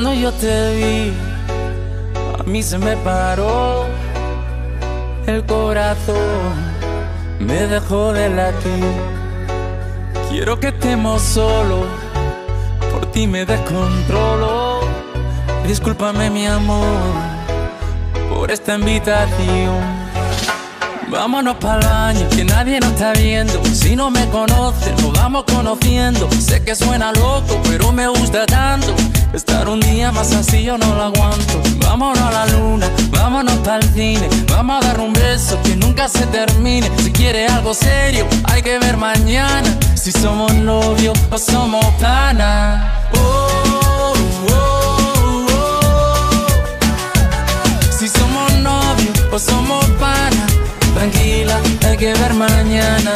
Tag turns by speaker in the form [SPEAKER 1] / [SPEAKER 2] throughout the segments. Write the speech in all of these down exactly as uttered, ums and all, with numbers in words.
[SPEAKER 1] Cuando yo te vi, a mí se me paró el corazón, me dejó de latir. Quiero que estemos solos, por ti me descontrolo. Discúlpame mi amor por esta invitación. Vámonos pa'l baño, que nadie nos está viendo. Si no me conoces, nos vamos conociendo. Sé que suena loco, pero me gusta tanto. Estar un día más así yo no lo aguanto. Vámonos a la luna, vámonos pa'l cine. Vamos a dar un beso que nunca se termine. Si quieres algo serio, hay que ver mañana si somos novios o somos panas. Oh, oh, oh, oh. Si somos novios o somos panas. Tranquila, hay que ver mañana.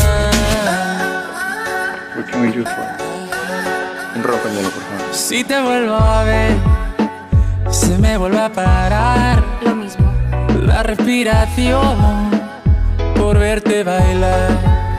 [SPEAKER 2] What can we do for you? Enrócalo, por favor.
[SPEAKER 1] Si te vuelvo a ver, se me vuelve a parar
[SPEAKER 3] lo mismo.
[SPEAKER 1] la respiración por verte bailar.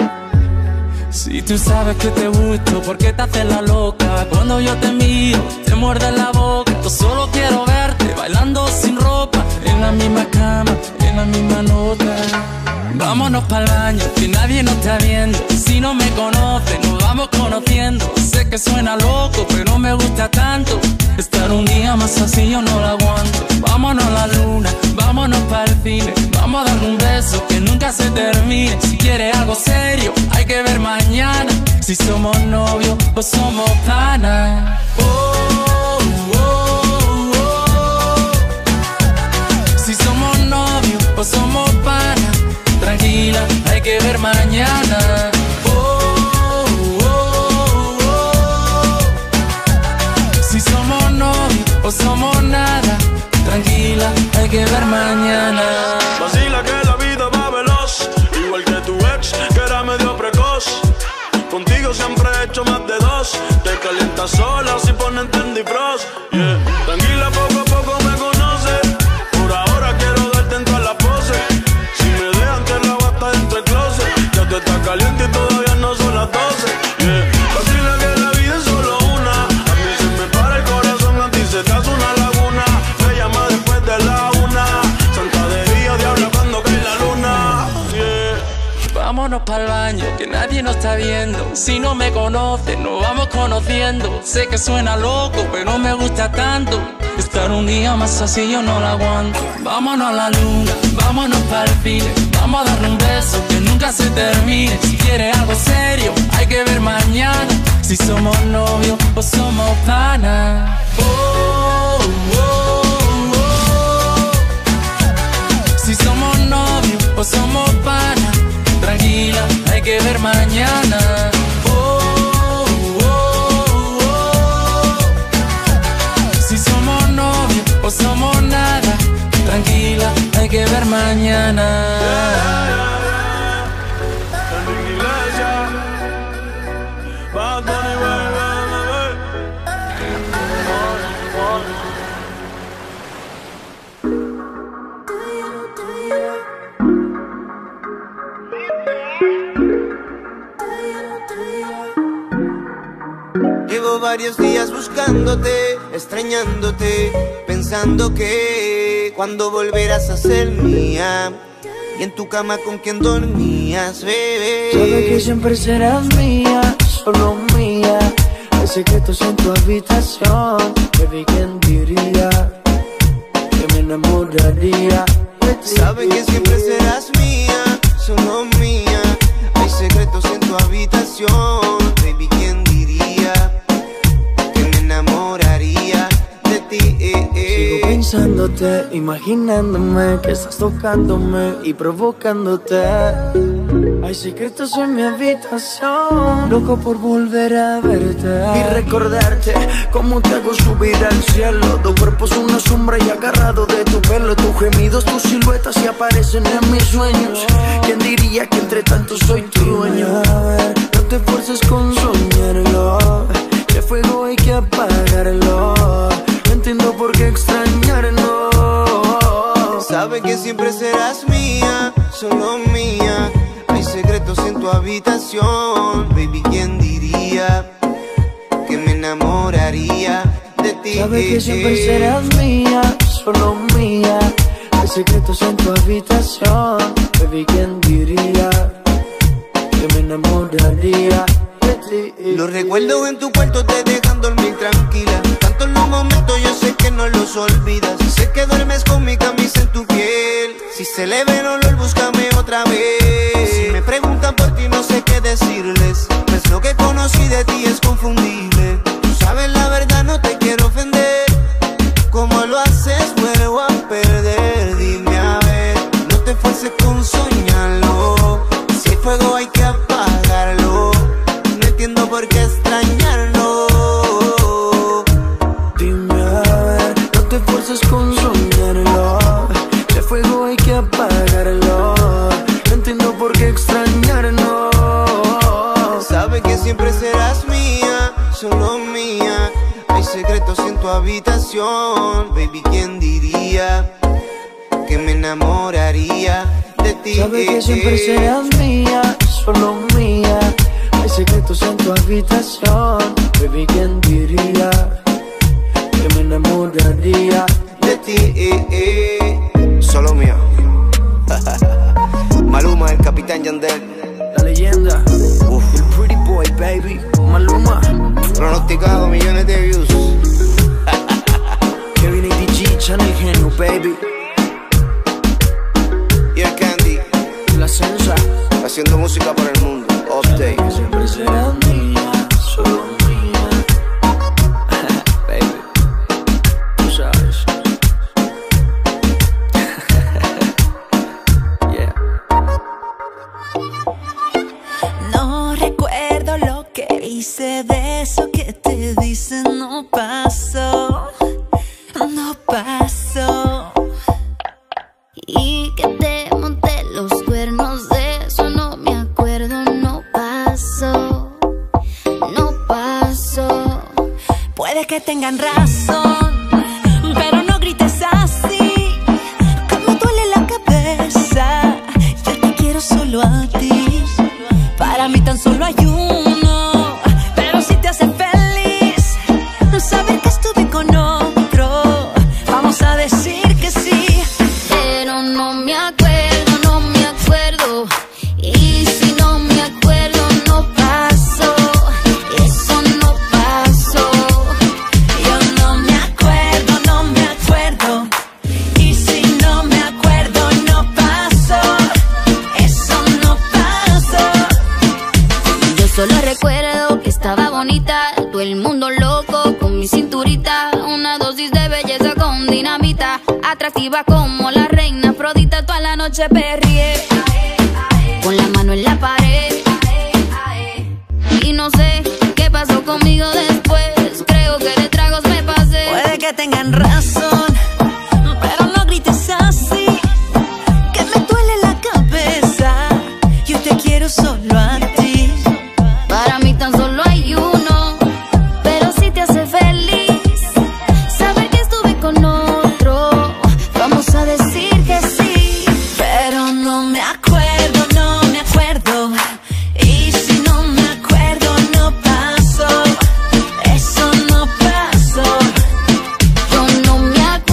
[SPEAKER 1] Si tú sabes que te gusto, ¿por qué te haces la loca? Cuando yo te miro, te muerde la boca. Yo solo quiero verte bailando sin ropa, en la misma cama, en la misma nota. Vámonos pa'l baño, que nadie nos está viendo. Si no me conoces, nos vamos conociendo. Sé que suena loco, pero me gusta tanto. Estar un día más así yo no lo aguanto. Vámonos a la luna, vámonos pa'l cine. Vamos a darle un beso que nunca se termine. Si quieres algo serio, hay que ver mañana si somos novios o somos panas. Oh, oh, oh, oh. Si somos novios o somos panas. Tranquila, hay que ver mañana. Oh, oh, oh. Si somos novios o somos nada. Tranquila, hay que ver mañana.
[SPEAKER 4] Vacila que la vida va veloz, igual que tu ex, que era medio precoz. Contigo siempre he hecho más de dos. Te calientas sola si ponen Trendy Frost. Yeah. Tranquila, poco a poco me conoces. Por ahora quiero darte en todas las poses. Si me dejan te la basta dentro del closet. Ya te está caliente y todavía no son las doce. Yeah. Vacila que la vida es solo una. A mí se me para el corazón, a ti se te hace una laguna. Me llama después de la una. Santa de día, diabla cuando cae la luna. Yeah.
[SPEAKER 1] Vámonos pa'l baño, que nadie nos está viendo. Si no me conoces, nos vamos conociendo. Sé que suena loco, pero me gusta tanto. Estar un día más así yo no lo aguanto. Vámonos a la luna, vámonos pa'l cine. Vamos a darle un beso que nunca se termine. Si quieres algo serio, hay que ver mañana si somos novios o somos panas. Oh, oh, oh. Si somos novios o somos panas. Tranquila, hay que ver mañana. Oh, oh, oh. Si somos novios o somos nada. Tranquila, hay que ver mañana.
[SPEAKER 5] Llevo varios días buscándote, extrañándote, pensando que cuando volverás a ser mía. Y en tu cama con quien dormías, bebé.
[SPEAKER 6] Sabes que siempre serás mía, solo mía. Hay secretos en tu habitación, baby, ¿quién diría que me enamoraría de ti?
[SPEAKER 5] Sabes que siempre serás mía, solo mía. Hay secretos en tu habitación, baby, ¿quién diría que me enamoraría de ti? Eh, eh.
[SPEAKER 6] Sigo pensándote, imaginándome que estás tocándome y provocándote. Hay secretos en mi habitación, loco por volver a verte y recordarte cómo te hago subir al cielo. Tu cuerpo es una sombra y agarrado de tu pelo. Tus gemidos, tus siluetas se aparecen en mis sueños. ¿Quién diría que entre tanto soy tu dueño? No te esfuerces con soñarlo, que fuego hay que apagarlo. No entiendo por qué extrañarlo.
[SPEAKER 5] Sabes que siempre serás mía, solo mía. Hay secretos en tu habitación, baby, ¿quién diría que me enamoraría de ti.
[SPEAKER 6] Sabes que siempre serás mía, solo mía. Hay secretos en tu habitación, baby, ¿quién diría que me enamoraría de ti?
[SPEAKER 5] Los recuerdos en tu cuarto te dejan dormir tranquila. Tanto en los momentos yo sé que no los olvidas. Sé que duermes con mi camisa en tu piel. Si se le ve el olor, búscame otra vez. Si me preguntan por ti no sé qué decirles, pues lo que conocí de ti es confundible. Tú sabes la verdad, no te quiero ofender. Como lo haces, vuelvo a perder. Dime a ver, no te esfuerces con soñarlo. Si hay fuego hay que apagarlo. No entiendo por qué extrañarlo.
[SPEAKER 6] Dime a ver, no te esfuerces con soñarlo. Si hay fuego hay que apagarlo. No entiendo por qué extrañarlo.
[SPEAKER 5] Sabes que siempre serás mía, solo mía. Hay secretos en tu habitación, baby, ¿quién diría que me enamoraría de ti?
[SPEAKER 6] Sabes que siempre serás mía, solo mía. Hay secretos en tu habitación, baby, ¿quién diría que me enamoraría
[SPEAKER 5] de ti? Solo mía. Maluma, el Capitán Yandel,
[SPEAKER 6] la leyenda.
[SPEAKER 5] Uf.
[SPEAKER 6] El pretty boy, baby, Maluma.
[SPEAKER 5] Pronosticado millones de views.
[SPEAKER 6] Kevin A D G, Channel Genio, baby.
[SPEAKER 5] Y el Candy,
[SPEAKER 6] La Sensa,
[SPEAKER 5] haciendo música para el mundo. Update.
[SPEAKER 6] que siempre serás mía, solo mía. Baby, tú sabes. Yeah.
[SPEAKER 3] No recuerdo lo que hice, de eso que te dicen no pasó, no pasó. Y que te monté los cuernos, de eso no me acuerdo, no pasó, no pasó. Puede que tengan razón, pero no grites así, que me duele la cabeza. Yo te quiero solo a ti, para mí tan solo hay uno. Pero si te hace feliz saber que estuve con otro, vamos a decir que sí. Pero no me acuerdo, no me acuerdo. Y si no me acuerdo, no pasó. Eso no pasó. Yo no me acuerdo, no me acuerdo. Y si no me acuerdo, no pasó. Eso no pasó. Yo solo recuerdo que estaba bonita, todo el mundo loco con mi cinturita. Una dosis de belleza con dinamita, atractiva como la reina Afrodita. Toda la noche perrié, con la mano en la pared. Y no sé qué pasó conmigo después, creo que de tragos me pasé. Puede que tengan razón, pero no grites así, que me duele la cabeza. Yo te quiero solo a ti, para mí tan solo hay uno. Pero si te hace feliz saber que estuve con otro, vamos a decir que sí. Pero no me acuerdo, no me acuerdo. Y si no me acuerdo, no pasó. Eso no pasó. Yo no me acuerdo.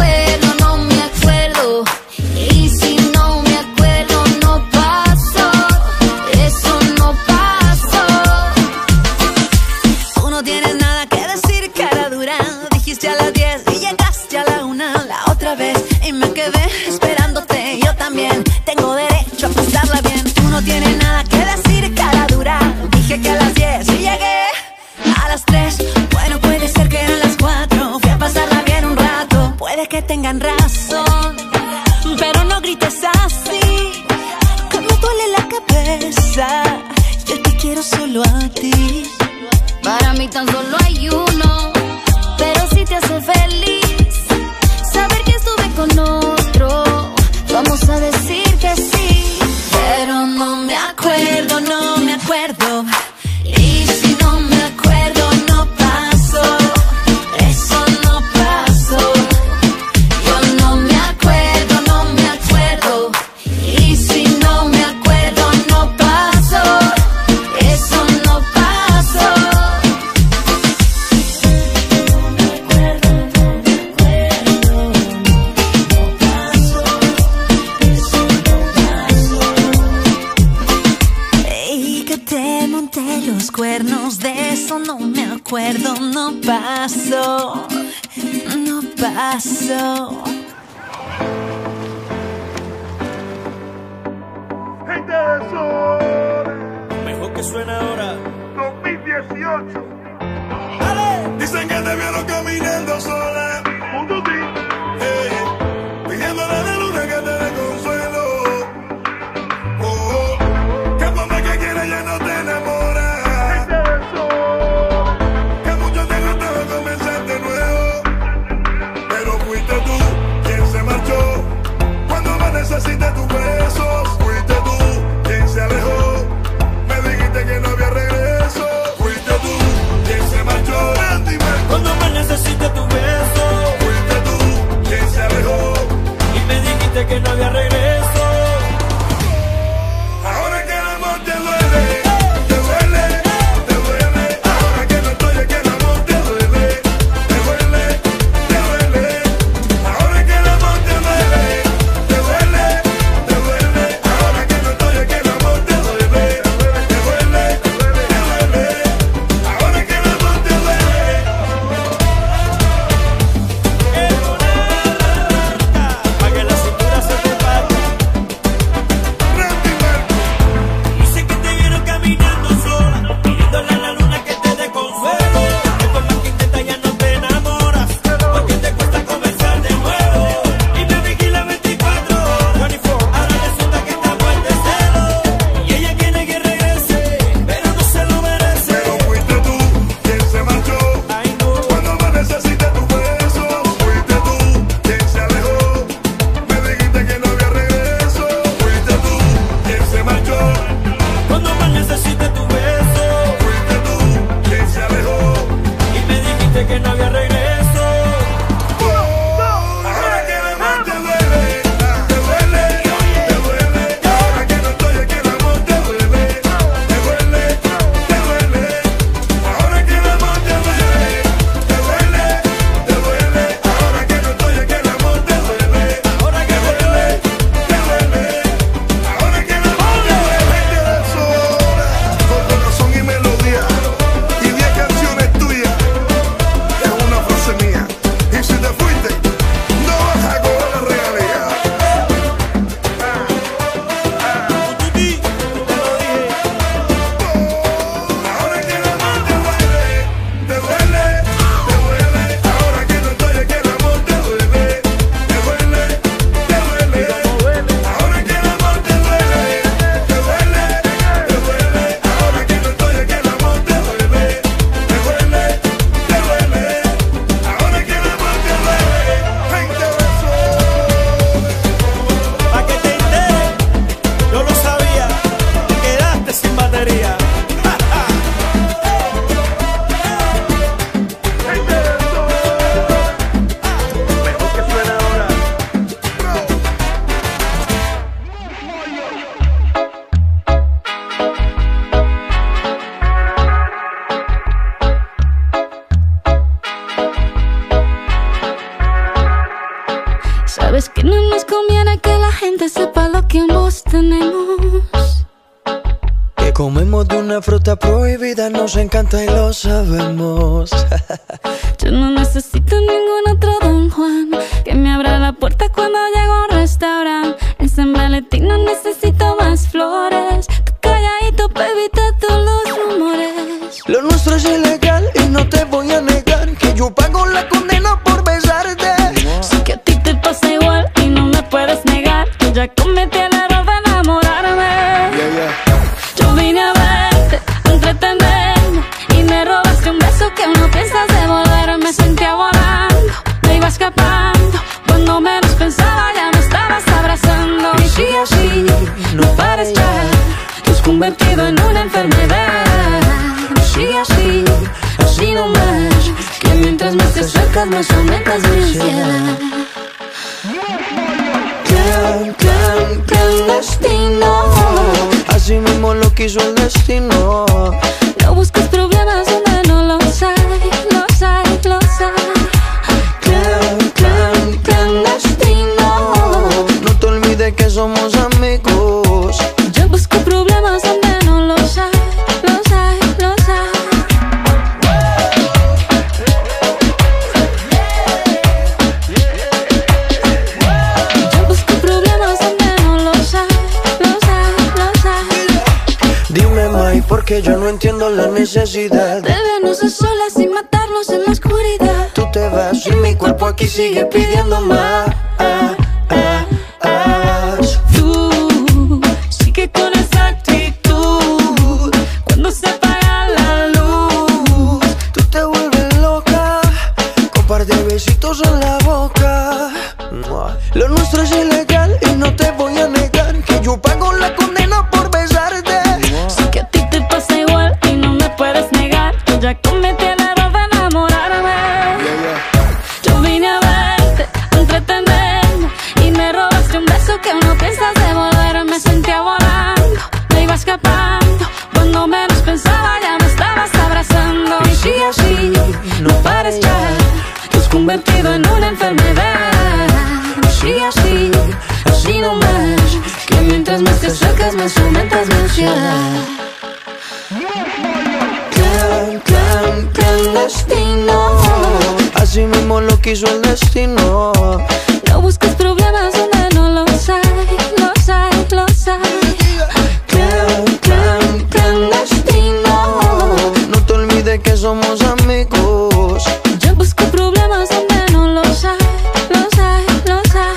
[SPEAKER 3] tus cuernos, de eso no me acuerdo. No paso, no paso.
[SPEAKER 7] Gente de sol.
[SPEAKER 8] Mejor que suena ahora.
[SPEAKER 7] dos mil dieciocho.
[SPEAKER 8] ¡Dale!
[SPEAKER 7] Dicen que te vieron caminando sola. Junto a ti. Hey, pidiéndole a la luna que te dé consuelo. Oh, oh, que por más que quieras ya no te enamoras. Gente de sol. Que mucho te costaba comenzar de nuevo. Pero fuiste tú quien se marchó. Cuando más necesité tus besos. Fuiste tú quien se alejó. Me dijiste que no había regreso. Fuiste tú quien se marchó.
[SPEAKER 8] Cuando más necesité tu beso.
[SPEAKER 7] Fuiste tú quien se alejó.
[SPEAKER 8] Y me dijiste que no había regreso.
[SPEAKER 7] Ahora que el amor te duele, te duele, te duele. Ahora que no estoy aquí el amor te duele, te duele, te duele. Ahora que el amor te duele, te duele, te duele. Ahora que no estoy aquí el amor te duele, te duele, te duele. Ahora que el amor te duele.
[SPEAKER 8] Pa' que la cintura se te parta.
[SPEAKER 7] Randy Marco.
[SPEAKER 8] Dice que te vieron caminando sola, pidiéndole a la luna que te dé consuelo. Que por más que intentas ya no te enamoras, porque te cuesta comenzar de nuevo. Y me vigila veinticuatro horas. Ahora resulta que está muerta de celo. Y ella quiere que regrese, pero no se lo merece.
[SPEAKER 7] Pero fuiste tú quien se marchó.
[SPEAKER 8] Ay, no.
[SPEAKER 7] Cuando más necesité tu beso, fuiste tú quien se alejó. Me dijiste que no había regreso. Fuiste tú quien se marchó.
[SPEAKER 8] Cuando más necesite tu beso.
[SPEAKER 7] Fuiste tú quien se alejó.
[SPEAKER 8] Y me dijiste que no había regreso.
[SPEAKER 7] Ahora que el amor te duele, te duele, te duele. Ahora que no estoy aquí el amor te duele, te duele, te duele. Ahora que el amor te duele, te duele, te duele. Ahora que no estoy aquí el amor te duele,
[SPEAKER 8] Ahora que
[SPEAKER 7] te
[SPEAKER 8] me
[SPEAKER 7] duele, te duele. Ahora que el amor te duele. Gente de sola, con corazón y melodía y diez canciones tuyas. Es una frase mía. Y si te fuiste, no vas a cobrar la regalía.
[SPEAKER 8] Tuti, te lo dije.
[SPEAKER 7] Ahora que el amor te duele, te duele, te duele. Ahora que no estoy aquí el amor te duele, te duele, te duele. Ahora que el amor te duele, te duele, te duele. Ahora que no estoy aquí el amor te duele, te duele, te duele. Ahora que el amor te duele, veinte besos.
[SPEAKER 8] Pa' que te enteres, yo lo sabía, te quedaste sin batería.
[SPEAKER 7] Gente de sol. Mejor que suena ahora.
[SPEAKER 9] Sabes que no nos conviene que la gente sepa lo que ambos tenemos.
[SPEAKER 6] Que comemos de una fruta prohibida, nos encanta y lo sabemos.
[SPEAKER 9] Yo no necesito ningún otro Don Juan que me abra la puerta cuando llego a un restaurante. En San Valentín no necesito más flores. Tú calladito pa' evitar todos los rumores.
[SPEAKER 6] Lo nuestro es ilegal y no te voy a negar que yo pago la condena por besarte.
[SPEAKER 9] Sé que a ti te pasa igual y no me puedes negar que ya cometí el error de enamorarme. Yo vine a verte, a entretenerme y me robaste un beso que no piensas devolver. Me sentía volando, me iba escapando. Cuando menos pensaba ya me estabas abrazando. Y sigue así, no pares ya, te has convertido en una enfermedad. Sigue así, así nomás, que mientras más te acercas más aumentas mi ansiedad.
[SPEAKER 6] Clan, clan, clandestino. Así mismo lo quiso el destino.
[SPEAKER 9] No busques problemas donde no los hay, los hay, los hay.
[SPEAKER 6] Clan, clan, clandestino. No te olvides que somos amigos.
[SPEAKER 9] Yo busco problemas donde no los hay, los hay, los
[SPEAKER 6] porque yo no entiendo la necesidad
[SPEAKER 3] de vernos a solas sin matarnos en la oscuridad.
[SPEAKER 6] Tú te vas y mi cuerpo aquí sigue pidiendo más.
[SPEAKER 9] Tú sigue con esa actitud cuando se apaga la luz.
[SPEAKER 6] Tú te vuelves loca con par de besitos en la boca. Lo nuestro es ilegal y no te voy a negar que yo pago la condena por besarte.
[SPEAKER 9] Sé que a ti te pasa igual y no me puedes negar que ya cometí el error de enamorarme.
[SPEAKER 6] Yeah, yeah.
[SPEAKER 9] Yo vine a verte, a entretenerme y me robaste un beso que no piensas devolver. Me sentía volando, me iba escapando. Cuando menos pensaba ya me estabas abrazando. Y si así no pares ya, te has convertido en una enfermedad. Y así, así no más, que mientras más te acercas más aumentas mi ansiedad.
[SPEAKER 6] Clan, clan, clandestino, así mismo lo quiso el destino.
[SPEAKER 9] No busques problemas donde no los hay, los hay, los hay.
[SPEAKER 6] Clan, clan, clandestino, no te olvides que somos amigos.
[SPEAKER 9] Yo busco problemas donde no los hay, los hay, los hay.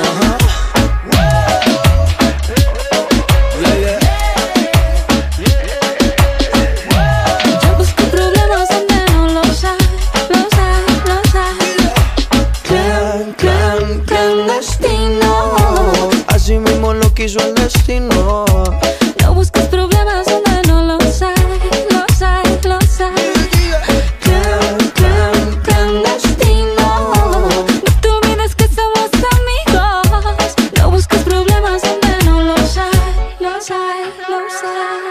[SPEAKER 9] Yo busco problemas donde no los hay, los hay, los hay.
[SPEAKER 6] Clan, clan, clandestino, así mismo lo quiso el destino.
[SPEAKER 9] No busques problemas donde no los hay, los hay, los hay.
[SPEAKER 6] Clan, clan, clandestino,
[SPEAKER 9] No te olvides que somos amigos. No busques problemas donde no los hay, los hay, los hay.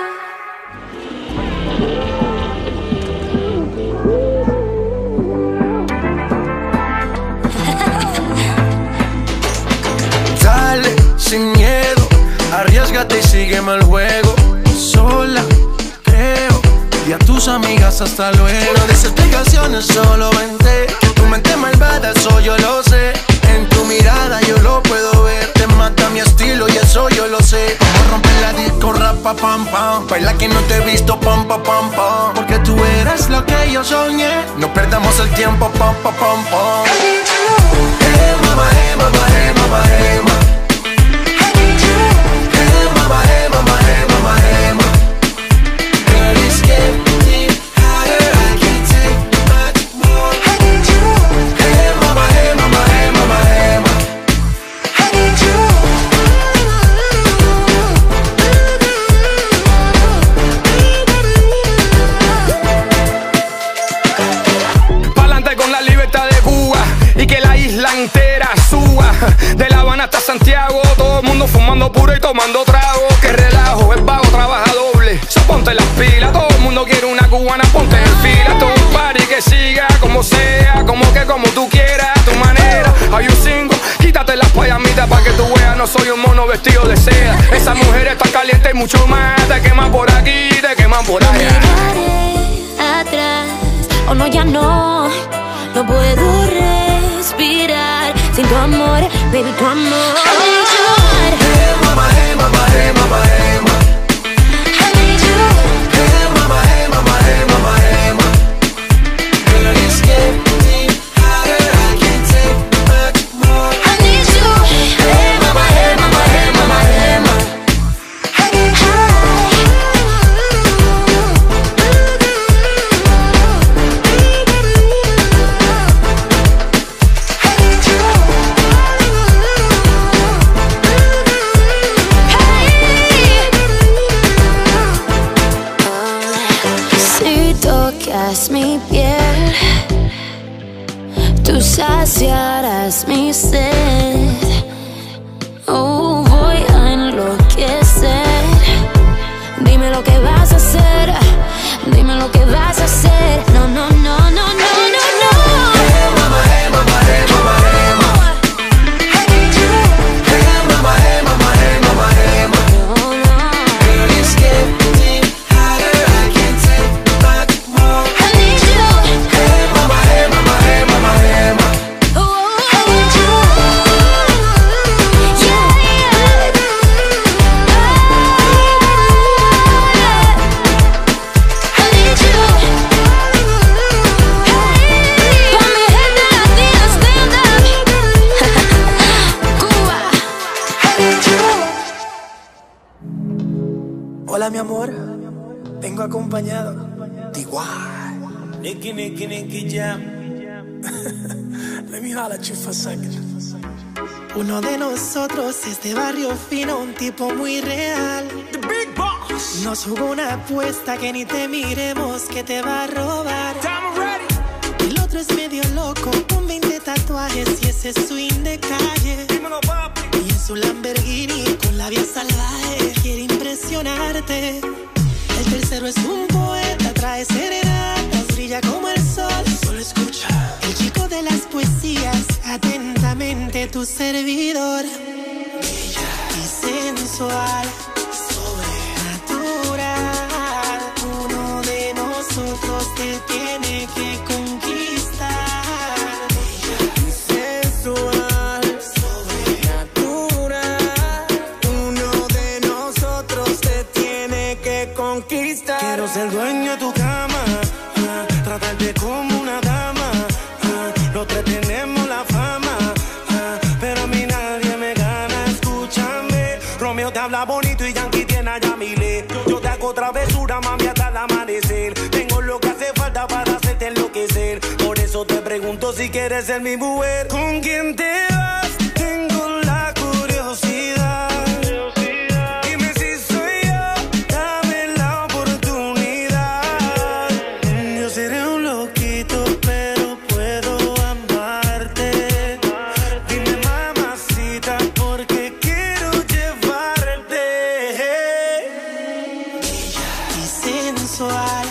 [SPEAKER 6] dale sin miedo, arriésgate y sígueme el juego. Sola, creo, y a tus amigas hasta luego. No des explicaciones, solo vente, que tu mente malvada, eso yo lo sé. En tu mirada yo lo puedo ver, te mata mi estilo y eso yo lo sé. Como romper la disco, rapa, pam, pam, baila que no te he visto, pam, pam, pam, pam. Porque tú eres lo que yo soñé, no perdamos el tiempo, pam, pam, pam, pam. Hey, mama, hey, mama, hey, mama, hey, mama. Hey, mama, hey, mama, hey, mama, hey, mama. Girl, it's getting hotter, I can't take much more. Hey, mama, hey, mama, hey, mama, hey, mama.
[SPEAKER 10] Pa'lante con la libertad de Cuba y que la isla entera suba. De La Habana hasta Santiago, todo el mundo fumando puro y tomando trago. Que relajo, es vago, trabaja doble. So ponte las pilas, todo el mundo quiere una cubana, ponte en fila. Todo un party que siga como sea, como que como tú quieras, a tu manera. Hay un cinco, quítate las payamitas pa' que tú veas, no soy un mono vestido de seda. Esa mujer está caliente y mucho más, te queman por aquí, te queman por allá.
[SPEAKER 3] Atrás, o no, ya no, no puedo respirar sin tu amor, baby, tu amor.
[SPEAKER 6] Hey, mama, hey, mama, hey, mama, hey, mama. Hey, mama, hey, mama, hey, mama, hey, mama. Girl, it's getting hotter, I can't take much more.
[SPEAKER 3] I need you.
[SPEAKER 6] Hey, mama, hey, mama, hey, mama, hey, mama.
[SPEAKER 3] Si tocas mi piel, tú saciarás mi sed. Oh, voy a enloquecer. Dime lo que vas a hacer, dime lo que vas a hacer. No, no, no, no, no, no, no.
[SPEAKER 6] Hey, mama, hey, mama, hey, mama, hey, mama. Hey, mama, hey, mama, hey, mama, hey, mama. Girl, it's getting hotter, I can't take much more.
[SPEAKER 3] I need you.
[SPEAKER 6] Hey, mama, hey, mama, hey, mama, hey, mama.
[SPEAKER 3] Oh, I need you. Yeah, yeah.
[SPEAKER 6] Hola mi amor, vengo acompañado de igual.
[SPEAKER 8] Nicky, Nicky, Nicky Jam.
[SPEAKER 6] Let me holler at you for a second. Uno de nosotros es de barrio fino, un tipo muy real.
[SPEAKER 8] The Big Boss.
[SPEAKER 6] Nos jugó una apuesta que ni te miremos, que te va a robar.
[SPEAKER 8] I'm ready.
[SPEAKER 6] El otro es medio loco, con veinte tatuajes y ese swing de calle.
[SPEAKER 8] Dímelo, papi.
[SPEAKER 6] Y en su Lamborghini con la vía salvaje quiere impresionarte. El tercero es un poeta, trae serenatas, brilla como el sol. Solo escucha. El chico de las poesías, atentamente tu servidor. Bella y sensual, sobrenatural. Uno de nosotros te tiene que conquistar. Bella y sensual, sobrenatural. Uno de nosotros te tiene que conquistar.
[SPEAKER 8] Quiero ser dueño de tu cama, ah, tratarte como una dama. Ah, los tres tenemos la fama, ah, pero a mí nadie me gana. Escúchame, Romeo te habla bonito y Yankee tiene a Yamile. Yo te hago travesura, mami, hasta el amanecer. Tengo lo que hace falta para hacerte enloquecer. Por eso te pregunto si quieres ser mi mujer. ¿Con quién te vas? Tengo la curiosidad. Dime si soy yo, dame la oportunidad. Yo seré un loquito, pero puedo amarte. Dime, mamacita, porque quiero llevarte.
[SPEAKER 6] Bella y sensual,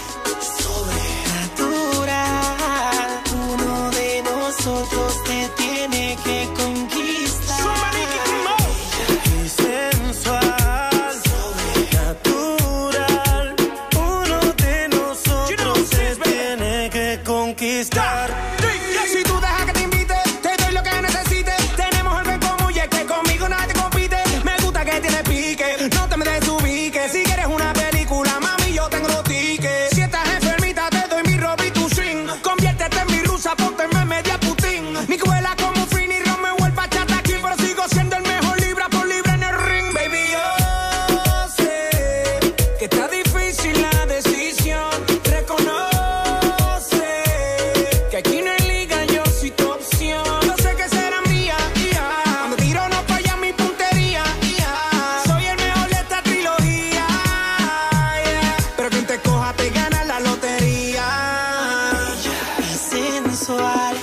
[SPEAKER 6] sobrenatural. Uno de nosotros te tiene que conquistar.
[SPEAKER 8] Bella y sensual, sobrenatural. Uno de nosotros te tiene que conquistar.
[SPEAKER 11] Si tú dejas que te invite, te doy lo que necesites. Tenemos algo en común y es que conmigo nadie compite. Me gusta que tienes pique, no te me desubiques. Si quieres una película, mami, yo tengo los tickets. Si estás enfermita, te doy mi robi tu swing. Conviértete en mi rusa, ponte en media Putin. Mi cuela como Frin y Romeo el bachata aquí, pero sigo siendo el mejor libra por libra en el ring. Baby, yo sé que está difícil la decisión. Reconoce que aquí no hay liga, yo soy tu opción. Yo sé que será mía, yeah. Cuando tiro no falla mi puntería, yeah. Soy el mejor de esta trilogía, yeah. Pero quien te coja te gana la lotería.
[SPEAKER 6] Bella y sensual,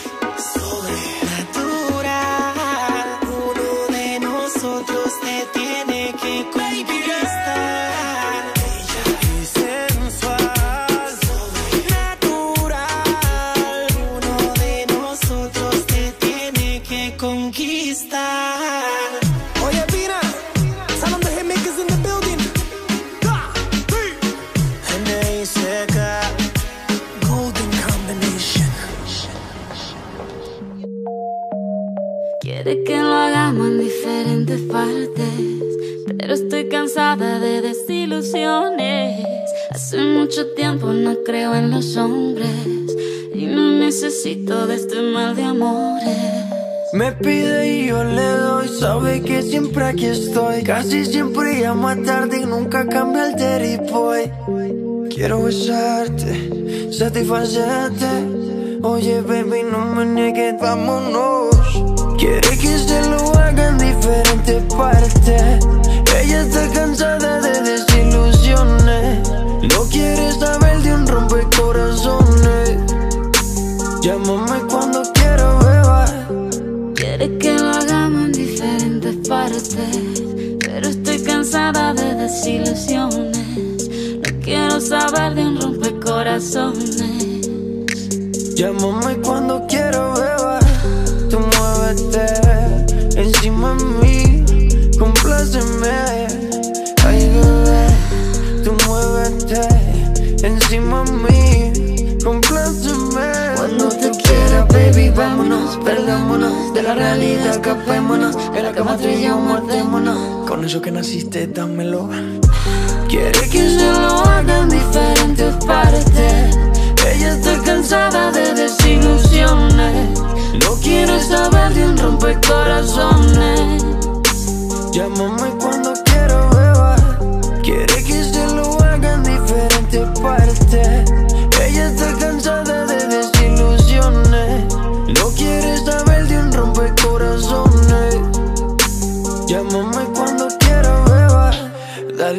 [SPEAKER 6] sobrenatural. Uno de nosotros te tiene que conquistar. Bella
[SPEAKER 8] Y sensual,
[SPEAKER 6] natural. Uno de nosotros te tiene que conquistar.
[SPEAKER 11] Oye, Pina, salón de Hitmakers in the building. Ah, sí.
[SPEAKER 6] N I C K, Golden Combination.
[SPEAKER 9] Quiere que lo hagamos en diferentes partes, pero estoy cansada de desilusiones. Hace mucho tiempo no creo en los hombres y no necesito de este mal de amores.
[SPEAKER 6] Me pide y yo le doy, sabe que siempre aquí estoy. Casi siempre llama tarde y nunca cambia el dirty boy. Quiero besarte, satisfacerte. Oye baby, no me niegues, vámonos. Quiere que se lo haga en diferentes partes. Ella está cansada de desilusiones. No quiere saber de un rompecorazones. Llámame cuando quiera, beba.
[SPEAKER 9] Quiere que lo hagamos en diferentes partes, pero estoy cansada de desilusiones. No quiero saber de un rompecorazones.
[SPEAKER 6] Llámame cuando quiera, beba. Tú muévete encima de mí, compláceme. Ay, bebé, tú muévete encima de mí, compláceme.
[SPEAKER 9] Cuando te quiera, baby, vámonos, perdámonos de la realidad, escapémonos. En la cama tú y yo, matémonos.
[SPEAKER 6] Con eso que naciste, dámelo.
[SPEAKER 9] Quiere que se lo haga en diferentes partes.
[SPEAKER 6] Ella está cansada de desilusiones.
[SPEAKER 9] No quiere saber de un rompecorazones.
[SPEAKER 6] Llámame cuando quiera, beba. Quiere que se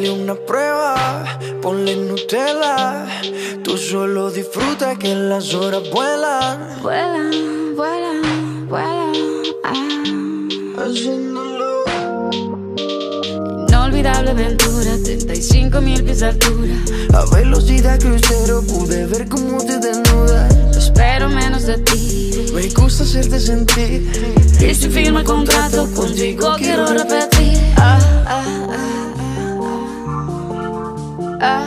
[SPEAKER 6] Dale una prueba, ponle Nutella. Tú solo disfruta que las horas vuelan.
[SPEAKER 9] Vuelan, vuelan, vuelan. Ah.
[SPEAKER 6] Haciéndolo.
[SPEAKER 9] Inolvidable aventura, treinta y cinco mil pies de altura.
[SPEAKER 6] A velocidad crucero pude ver cómo te desnudas.
[SPEAKER 9] Espero menos de ti.
[SPEAKER 6] Me gusta hacerte sentir.
[SPEAKER 9] Y si firmo el contrato contigo quiero repetir. Ah, ah, ah, ah,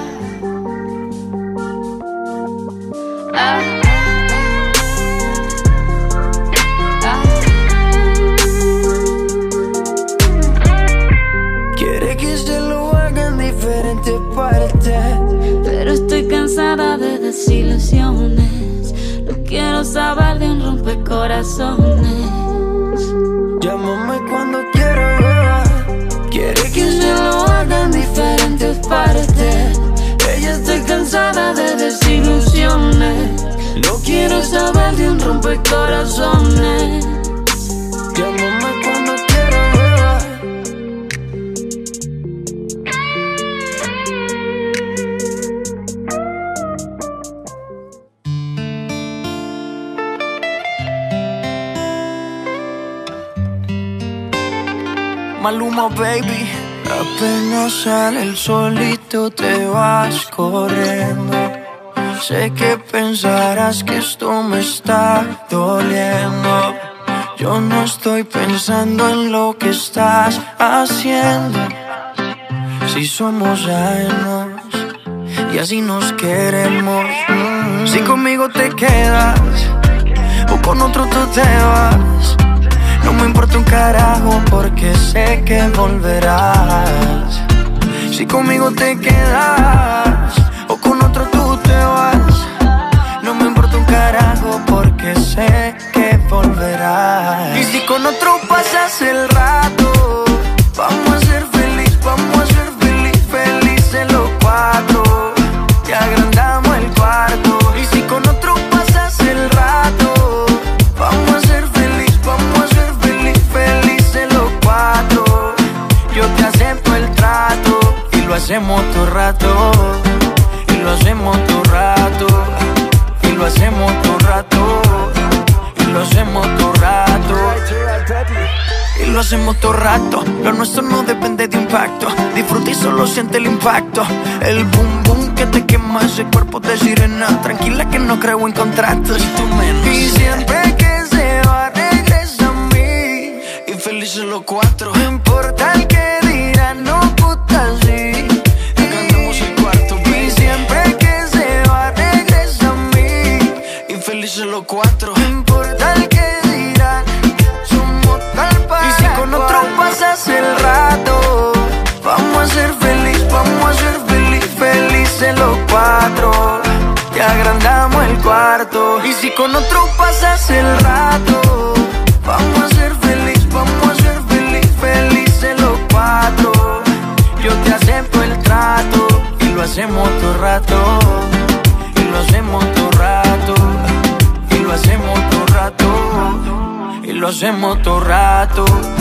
[SPEAKER 9] ah, ah, ah.
[SPEAKER 6] Quiere que se lo haga en diferentes partes,
[SPEAKER 9] pero estoy cansada de desilusiones. No quiero saber de un rompecorazones.
[SPEAKER 6] Llámame cuando quiera, beba. Quiere que se lo haga en diferentes partes. Ella está cansada de desilusiones. No quiero saber de un rompecorazones. Llámame cuando quiera, beba. Maluma, baby. Apenas sale el solito te vas corriendo. Sé que pensarás que esto me está doliendo. Yo no estoy pensando en lo que estás haciendo. Si somos ajenos y así nos queremos. mm. Si conmigo te quedas o con otro tú te vas, no me importa un carajo porque sé que volverás. Si conmigo te quedas o con otro tú te vas, no me importa un carajo porque sé que volverás. Y si con otro pasas el rato, vamos a ser feliz, vamos a ser feliz, felices los cuatro. Te agrandamos el cuarto. Y si con otro pasas el rato, vamos a ser feliz, vamos a ser feliz, felices los cuatro. Yo te acepto el trato y lo hacemos todo rato. Y lo hacemos todo rato. Y lo hacemos todo rato. Y lo hacemos todo rato. Y lo hacemos todo rato. Lo nuestro no depende de impacto. Disfruta y solo siente el impacto. El boom boom que te quema ese cuerpo de sirena. Tranquila que no creo en contratos. Y tú menos. Y siempre que se va regresa a mí. Y felices los cuatro. No importa el que dirán, no puta sí. Cantamos el cuarto, baby. Y siempre que se va regresa a mí. Y felices los cuatro. No importa el que dirán, somos tal para. Y si con otro pasas el rato, vamos a ser feliz, vamos a ser feliz, felices los cuatro. Te agrandamos el cuarto. Y si con otro pasas el rato, vamos a ser feliz, vamos a ser feliz, felices los cuatro. Yo te acepto el trato y lo hacemos todo rato. Y lo hacemos todo rato. Y lo hacemos todo rato. Y lo hacemos todo rato.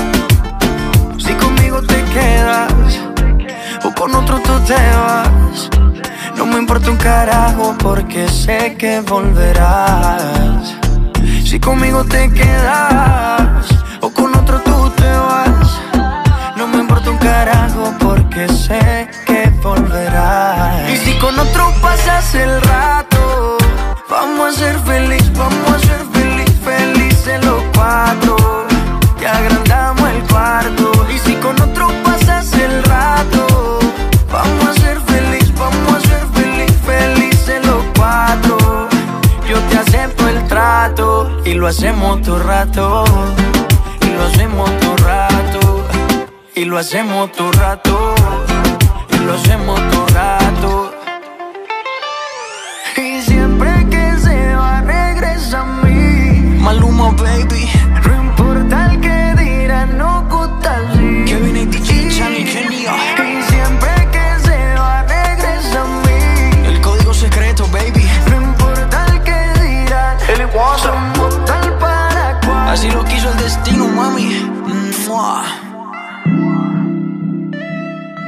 [SPEAKER 6] Si conmigo te quedas o con otro tú te vas, no me importa un carajo porque sé que volverás. Si conmigo te quedas o con otro tú te vas, no me importa un carajo porque sé que volverás. Y si con otro pasas el rato, vamos a ser feliz, vamos a ser feliz, felices los cuatro. Te agrandamos el cuarto. Y si con otro pasas el rato, vamos a ser feliz, vamos a ser feliz, felices los cuatro. Yo te acepto el trato y lo hacemos todo rato. Y lo hacemos todo rato. Y lo hacemos todo rato. Y lo hacemos todo rato. Y siempre que se va regresa a mí. Maluma, baby. No importa el que dirán, no gusta así. Kevin y D J Chani, genio. Y siempre que se va regresa a mí. El código secreto, baby. No importa el que dirán, somos tal para cual. Así lo quiso el destino, mami. Mua.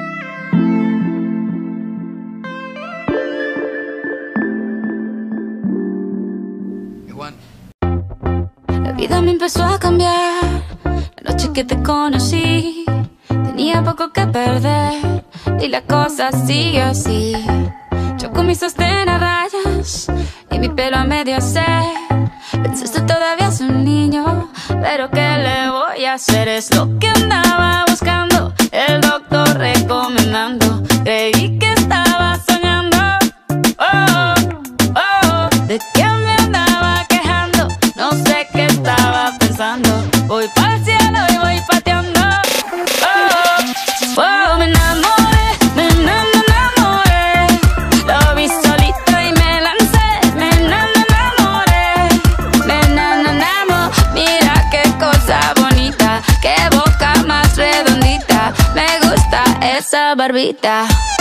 [SPEAKER 9] empezó a cambiar. La noche que te conocí, tenía poco que perder y la cosa sigue así. Yo con mi sostén a rayas y mi pelo a medio hacer. Pensaste todavía es un niño, pero ¿qué le voy a hacer? Es lo que andaba buscando, el doctor recomendando. Creí que estaba soñando. Oh, oh, ¿de qué me andaba quejando? No sé qué estaba pensando. Voy pa'l cielo y voy pateando. Oh, oh, me enamoré, me enamoré. Lo vi solito y me lancé. Me enamoré, me enamoré. Mira qué cosa bonita, qué boca más redondita. Me gusta esa barbita.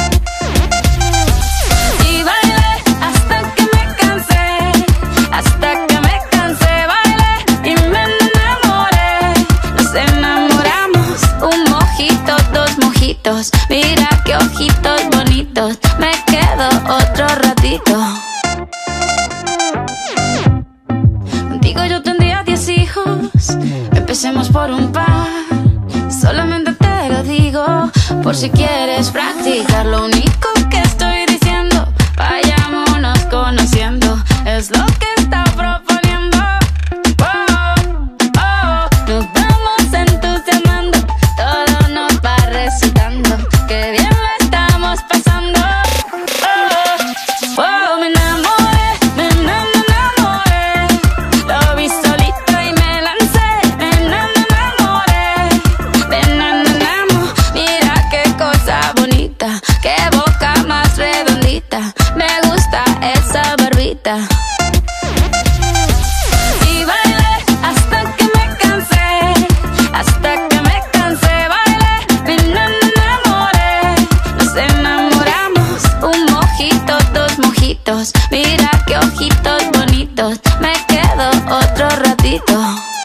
[SPEAKER 9] Y bailé hasta que me cansé, hasta que me cansé. Bailé y me enamoré. Nos enamoramos, un mojito, dos mojitos. Mira qué ojitos bonitos. Me quedo otro ratito. Contigo yo tendría diez hijos. Empecemos por un par. Solamente te lo digo por si quieres practicar. Lo único que estoy diciendo, vayámonos conociendo. Es lo que está proponiendo. Oh, oh, nos vamos entusiasmando. Todo nos va resultando. Qué bien lo estamos pasando. Oh, oh, me enamoré, me enamoré. Lo vi solito y me lancé. Me enamoré, me enamoramos. Mira qué cosa bonita, qué boca más redondita. Me gusta esa barbita. Y bailé hasta que me cansé, hasta que me cansé. Bailé, me enamoré. Nos enamoramos, un mojito, dos mojitos. Mira qué ojitos bonitos. Me quedo otro ratito.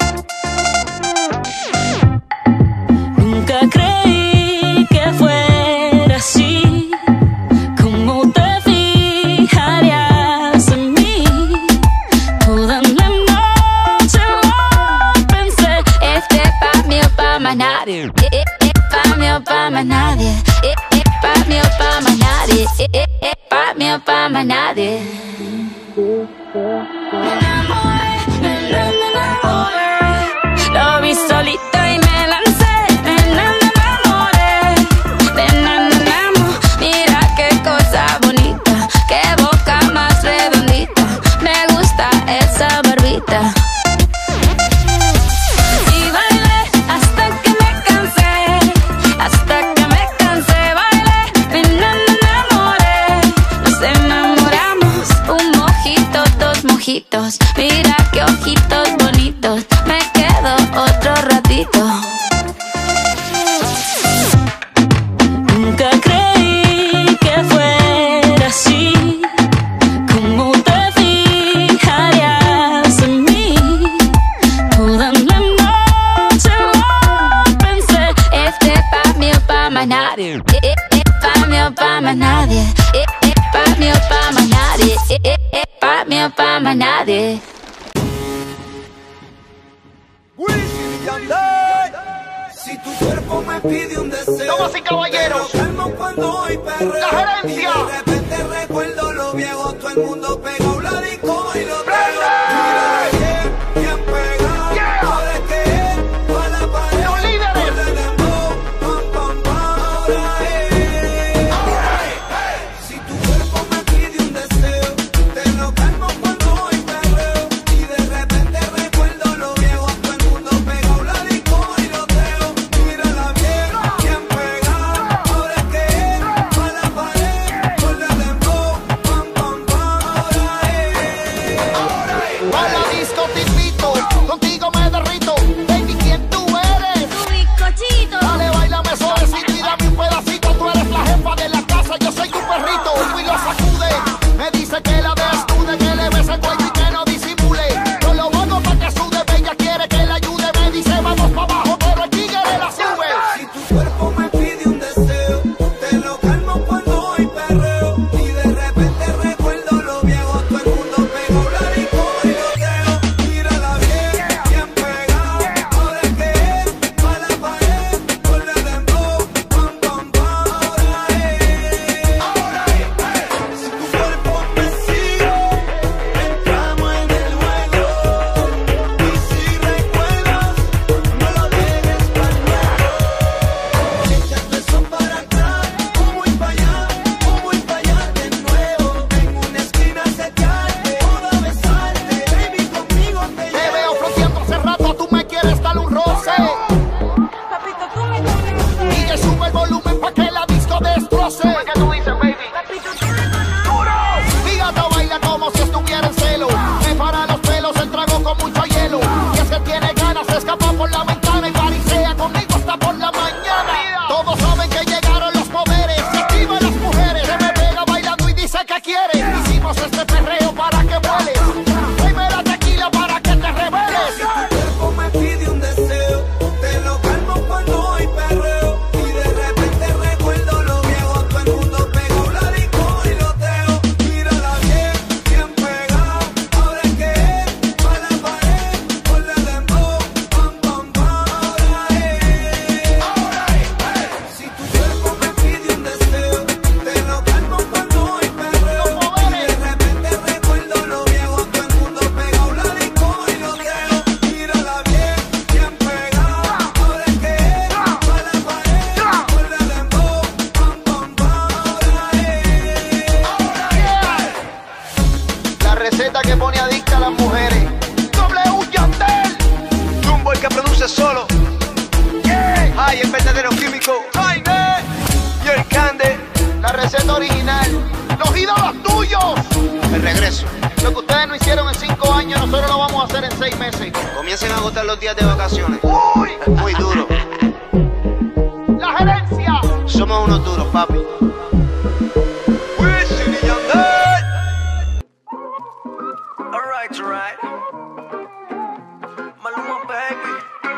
[SPEAKER 9] Nunca creí que fuera así. ¿Cómo te fijarías en mí? Toda la noche lo pensé. Este pa' mí o pa' más nadie. Eh, eh, eh, pa' mí o pa' más nadie. Eh, eh, pa' mí o pa' más nadie. Eh, eh, eh, pa' mí o pa' más nadie. Me enamoré, me enamoré. Lo vi solito y me lancé. Me enamoré, me enamoramos. Mira qué cosa bonita, qué boca más redondita. Me gusta esa barbita. Y bailé hasta que me cansé, hasta que me cansé. Bailé, me enamoré. Nos enamoramos, un mojito, dos mojitos. Mira qué ojitos bonitos. Me quedo otro ratito. Nunca creí que fuera así. ¿Cómo te fijarías en mí? Toda la noche lo pensé. Este pa' mí o pa' más nadie. Eh, eh, eh, pa' mí o pa' más nadie. Eh, eh, pa' mí o pa' más nadie. Eh, eh, eh, pa' mí o pa' más nadie.
[SPEAKER 5] Si tu cuerpo me pide un deseo,
[SPEAKER 10] Damas y caballeros,
[SPEAKER 5] pero calmo cuando hoy perreo.
[SPEAKER 10] la gerencia.
[SPEAKER 5] Y de repente recuerdo lo viejo, todo el mundo pegado la disco y lo prende. Mira bien, bien pegado.
[SPEAKER 10] Yeah.
[SPEAKER 5] Ahora es que es pa' la pared.
[SPEAKER 10] Los líderes.
[SPEAKER 5] Por el dembow, pam, pam, pam. Ahora es. Si tu cuerpo me pide un deseo, te lo calmo cuando hoy perreo. Y de repente recuerdo lo viejo, todo el mundo pegado la disco y lo teo. Mírala bien, bien pegada. Ahora es que es pa' la pared. Por el dembow, pam, pam, pam. Ahora es.
[SPEAKER 12] ¿Qué tú dices, baby? Mi gata baila como si estuviera en celo. Me para los pelos, el trago con mucho hielo. Y es que tiene ganas de escapar por la ventana y parisea conmigo hasta por la mañana. Todos saben que llegaron los poderes. Se activan las mujeres. Se me pega bailando y dice que quiere. Hicimos este perreo para que vueles. Tráeme la tequila para que te reveles.
[SPEAKER 13] Si tu cuerpo me pide un deseo, te lo calmo cuando hay perreo. Y de repente recuerdo lo viejo. Todo el mundo pegó la disco y loteo. Mírala bien, bien pegada. Ahora es que es pa' la pared. Ponle dembow, pam, pam, pam. Ahora es, ahora es. Si tu cuerpo me pide un deseo, te lo calmo cuando hay perreo. Y de repente recuerdo lo viejo. Todo el mundo pegó la disco y loteo. Mírala bien, bien pegada. Ahora es que es pa' la pared. Ponle dembow, pam, pam, pam. Ahora es, ahora es.
[SPEAKER 12] La receta que pone adicta a las mujeres. W Yandel. Jumbo el que produce solo. Yeah. Ay, el verdadero químico. Ay, ne. Y el Cande. La receta original. Los ídolos tuyos. El regreso. Lo que ustedes no hicieron en cinco años, nosotros lo vamos a hacer en seis meses. Comiencen a agotar los días de vacaciones. Uy. Muy duro. La gerencia. Somos unos duros, papi. Wisin y Yandel.
[SPEAKER 13] Alright, alright. Maluma, baby.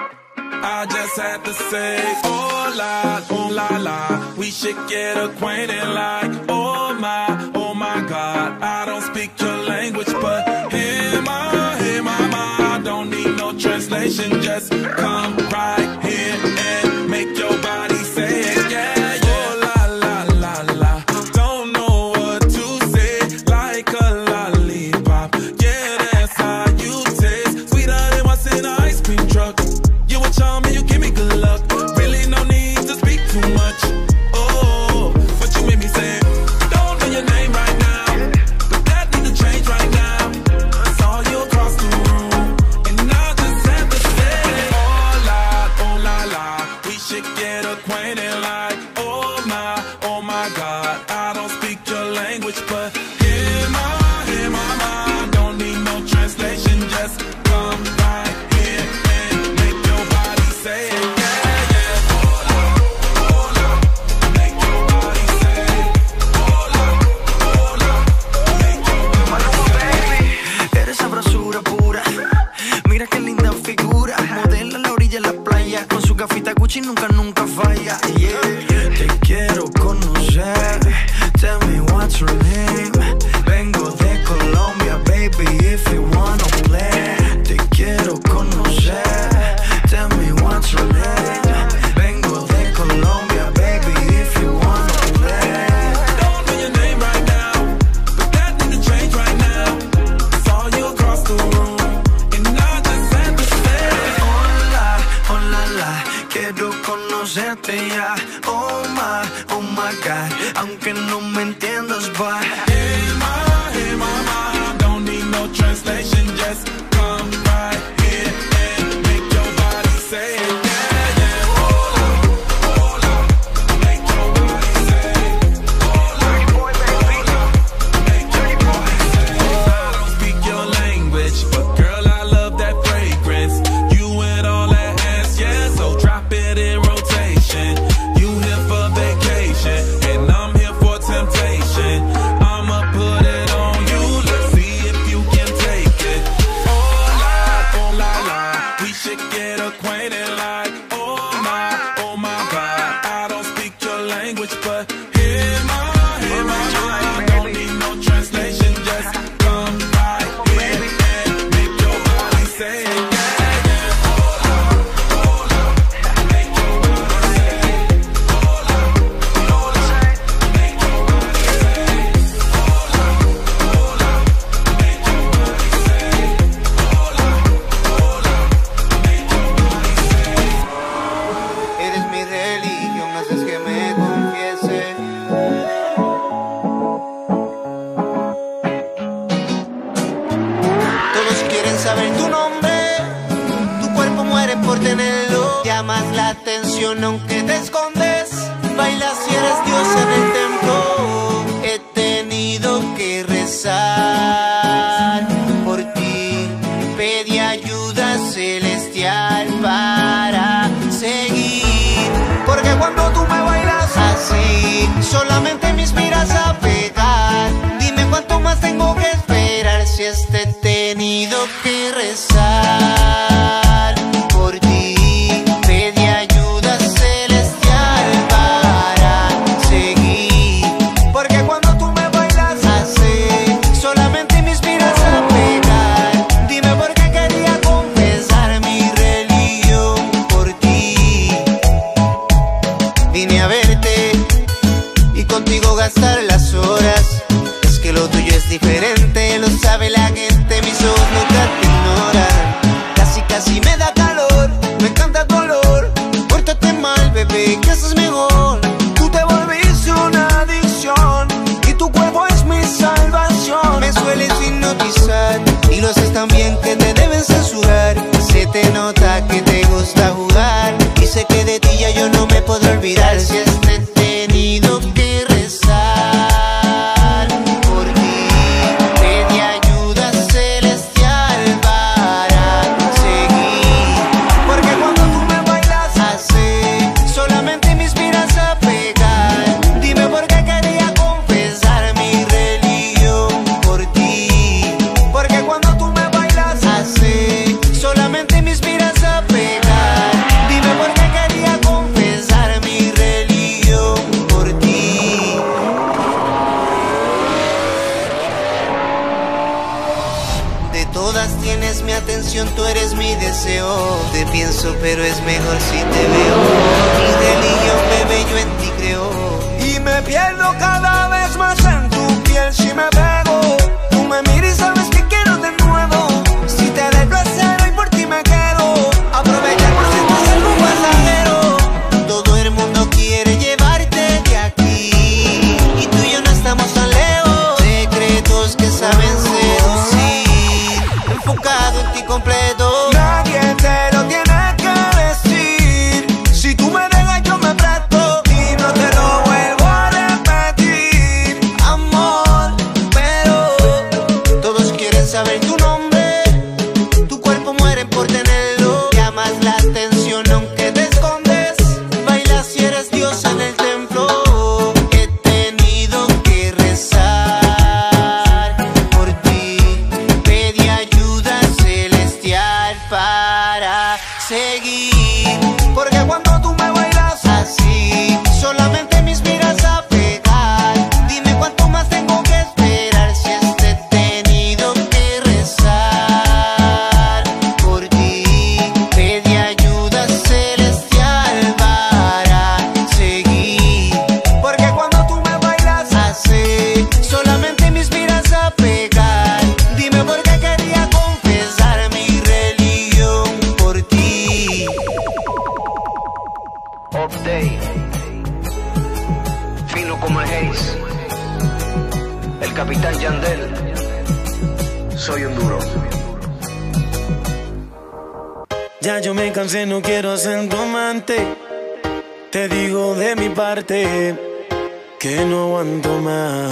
[SPEAKER 1] I just had to say, oh la, oh la la, we should get acquainted like, oh my, oh my God, I don't speak your language, but hey ma, hey mama, I don't need no translation, just come right here and make your body say it, yeah, yeah. Oh la la la la, don't know what to say, like a lollipop, yeah, that's how you taste, sweeter than what's in an ice cream truck. You a charm and you give me good luck. Really no need to speak too much. Oh, but you made me say, don't know your name right now, but that need to change right now. I saw you across the room, and I just had to say, oh la, oh la la, we should get acquainted like, oh my, oh my God, I don't speak your language, but hey ma, hey mama, I don't need no translation, just come right here and make your body say it. Yeah, yeah. Hola, hola, make your body say it. Hola, hola, make your body say it.
[SPEAKER 13] Eres sabrosura pura. Mira qué linda figura. Modela a la orilla de la playa. Con su gafita Gucci nunca, nunca falla. Yeah. Te quiero conocer. Tell me what's your name. Vengo de Colombia, baby, if you wanna play. Te quiero conocer. Tell me what's your name. Vengo de Colombia, baby, if you wanna play.
[SPEAKER 1] Don't know your name right now, but that need to change right now. Saw you across the room, and I just had to say,
[SPEAKER 13] Hola, hola, la, quiero conocerte ya. Oh my, oh my God, aunque no me entiendas, but
[SPEAKER 1] hey ma, hey mama, I don't need no translation, just come right here and make your body say it. Yeah, yeah. Hola, hola, make your body say it. Hola, hola, make your body say it. I don't speak your language, but girl, I love that fragrance. You with all that ass, yeah, so drop it in rotation. You here for vacation, and I'm here for temptation. I'ma put it on you, let's see if you can take it. Oh la, oh la la, we should get acquainted like, oh my, oh my God, I don't speak your language, but hey ma, hey mama, I don't need no translation, just come right here and make your body say it. Yeah, yeah. Hola, hola, make your body say it. Hola, hola, make your body say it. Hola, hola, make your body say it. Hola, hola, make your body say it.
[SPEAKER 5] Eres mi religión, haces que me confiese. Todos quieren saber tu nombre, tu cuerpo muere por tenerlo. Llamas la atención aunque te escondes, bailas si eres Dios en el templo. contigo gastar las horas. Es que lo tuyo es diferente, lo sabe la gente, mis ojos nunca te ignoran. Casi casi me da calor, me encanta el color. Pórtate mal, bebé, que haces mejor. Tú te volviste una adicción y tu cuerpo es mi salvación. Me sueles hipnotizar y lo haces tan bien que te deben censurar. Se te nota que te gusta jugar y sé que de ti ya yo no me podré olvidar. Si has tenido que rezar por ti, pedí ayuda celestial para seguir. Porque cuando tú me bailas así, solamente me inspiras a pecar. Dime por qué quería confesar mi religión por ti. Porque cuando tú me bailas así, solamente me inspiras a pecar. Dime por qué quería confesar mi religión por ti. De todas tienes mi atención, tú eres mi deseo. Te pienso pero es mejor si te veo. Mi religión, bebé, yo en ti creo.
[SPEAKER 11] Y me pierdo cada vez más en tu piel si me pego. Tú me miras y sabes que quiero de nuevo. Si te da el placer hoy por ti me quedo. Aprovechar por si tú es algo pasajero.
[SPEAKER 5] Todo el mundo quiere llevarte de aquí y tú y yo no estamos tan lejos. Secretos que saben seducir, enfocado en ti completo.
[SPEAKER 11] Nadie te lo tiene que decir. Si tú me dejas yo me presto y no te lo vuelvo a repetir.
[SPEAKER 5] Amor, pero todos quieren saber tu nombre. Tu cuerpo mueren por tenerlo. Llamas la atención aunque te escondes. Bailas si eres Dios en el templo. He tenido que rezar por ti. Pedí ayuda celestial para seguir.
[SPEAKER 11] Porque cuando tú me bailas
[SPEAKER 5] Así, solamente me inspiras a pegar. Dime cuánto más tengo que esperar. Si este he tenido que rezar por ti. Pedí ayuda celestial para seguir.
[SPEAKER 11] porque cuando tú me bailas
[SPEAKER 5] Así, solamente me inspiras a pegar. Dime por qué quería confesar mi religión por ti.
[SPEAKER 12] Update. Fino como el Haze. El Capitán Yandel. Soy un duro.
[SPEAKER 6] Ya yo me cansé, no quiero ser tu amante. Te digo de mi parte que no aguanto más.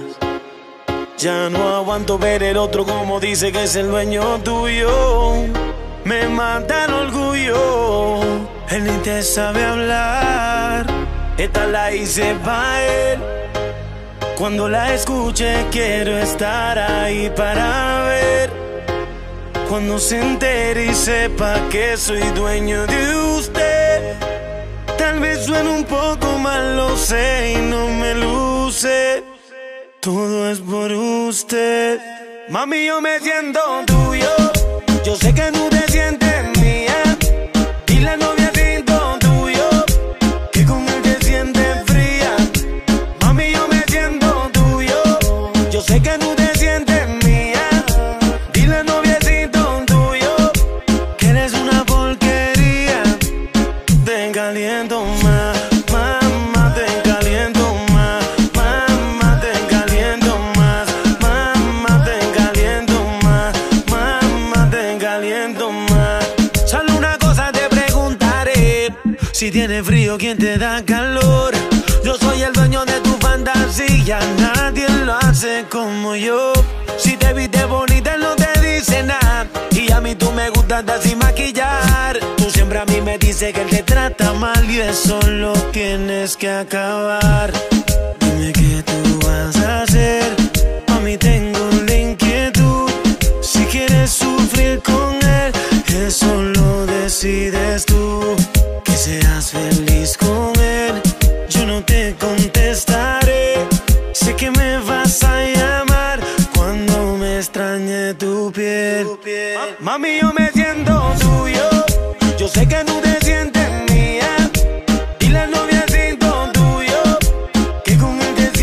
[SPEAKER 6] Ya no aguanto ver el otro como dice que es el dueño tuyo. Me mata el orgullo. Él ni te sabe hablar. Esta la hice pa' él. Cuando la escuche quiero estar ahí para ver. Cuando se entere y sepa que soy dueño de usted. Tal vez suene un poco mal, lo sé y no me luce. Todo es por usted. Mami, yo me siento tuyo. Yo sé que no te sientes mía. Y la novia siento tuyo, que con él te sientes fría. Mami, yo me siento tuyo. Yo sé que no te sientes mía. Dile noviecito tuyo que eres una porquería. Te caliento más, mamá, te caliento más. Mamá, te caliento más. Mamá, te caliento más. Mamá, te caliento más. Solo una cosa te preguntaré: si tienes frío, ¿quién te da calor? Yo soy el dueño de tu fantasía, nadie lo hace como yo. Si te viste bonita, él no te dice nada. Y a mí tú me gustas de sin maquillar. Tú siempre a mí me dices que él te trata mal y eso lo tienes que acabar. Dime qué tú vas a hacer. Mami, tengo la inquietud. Si quieres sufrir con él, eso lo decides tú. Que seas feliz con él, yo no te contestaré. Sé que me vas a llamar cuando me extrañe tu piel. Mami, yo me siento tuyo. Yo sé que no te sientes mía. Y la novia siento tuyo, que con él te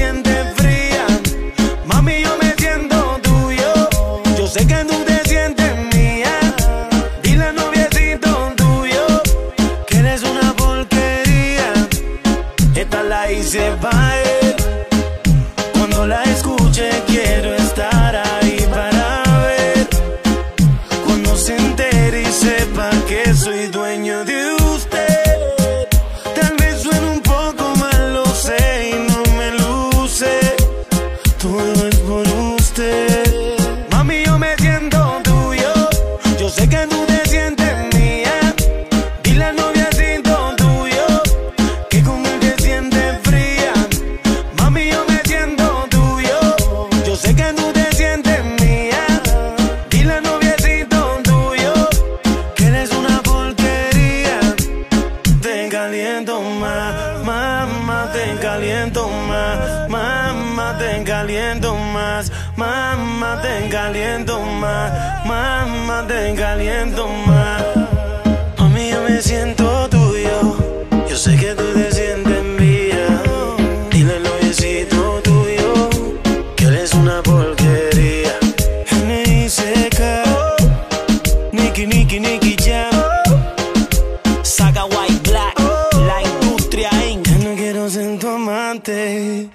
[SPEAKER 11] todo es por usted. Mami, yo me siento tuyo, yo sé que tú te sientes mía. Dile al noviecito tuyo que con él te sientes fría. Mami, yo me siento tuyo, yo sé que tú te sientes mía. Dile al noviecito tuyo que eres una porquería. Te caliento más, mamá, te caliento más, mamá, te caliento más, mamá, te caliento más, mamá, te caliento más. Mami, yo me siento tuyo, yo sé que tú te sientes mía. Dile al noviecito tuyo que eres una porquería. N I C K, Nicky, Nicky, Nicky Jam, Saga White Black, la industria Inc. Ya no quiero ser tu amante.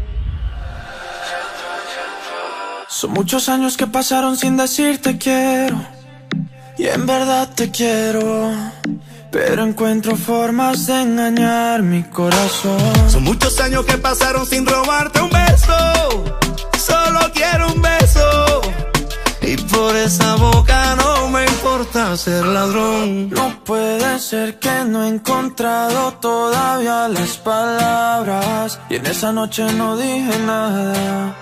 [SPEAKER 11] Son muchos años que pasaron sin decirte quiero, y en verdad te quiero, pero encuentro formas de engañar mi corazón.
[SPEAKER 14] Son muchos años que pasaron sin robarte un beso, solo quiero un beso, y por esa boca no me importa ser ladrón.
[SPEAKER 11] No puede ser que no he encontrado todavía las palabras, y en esa noche no dije nada.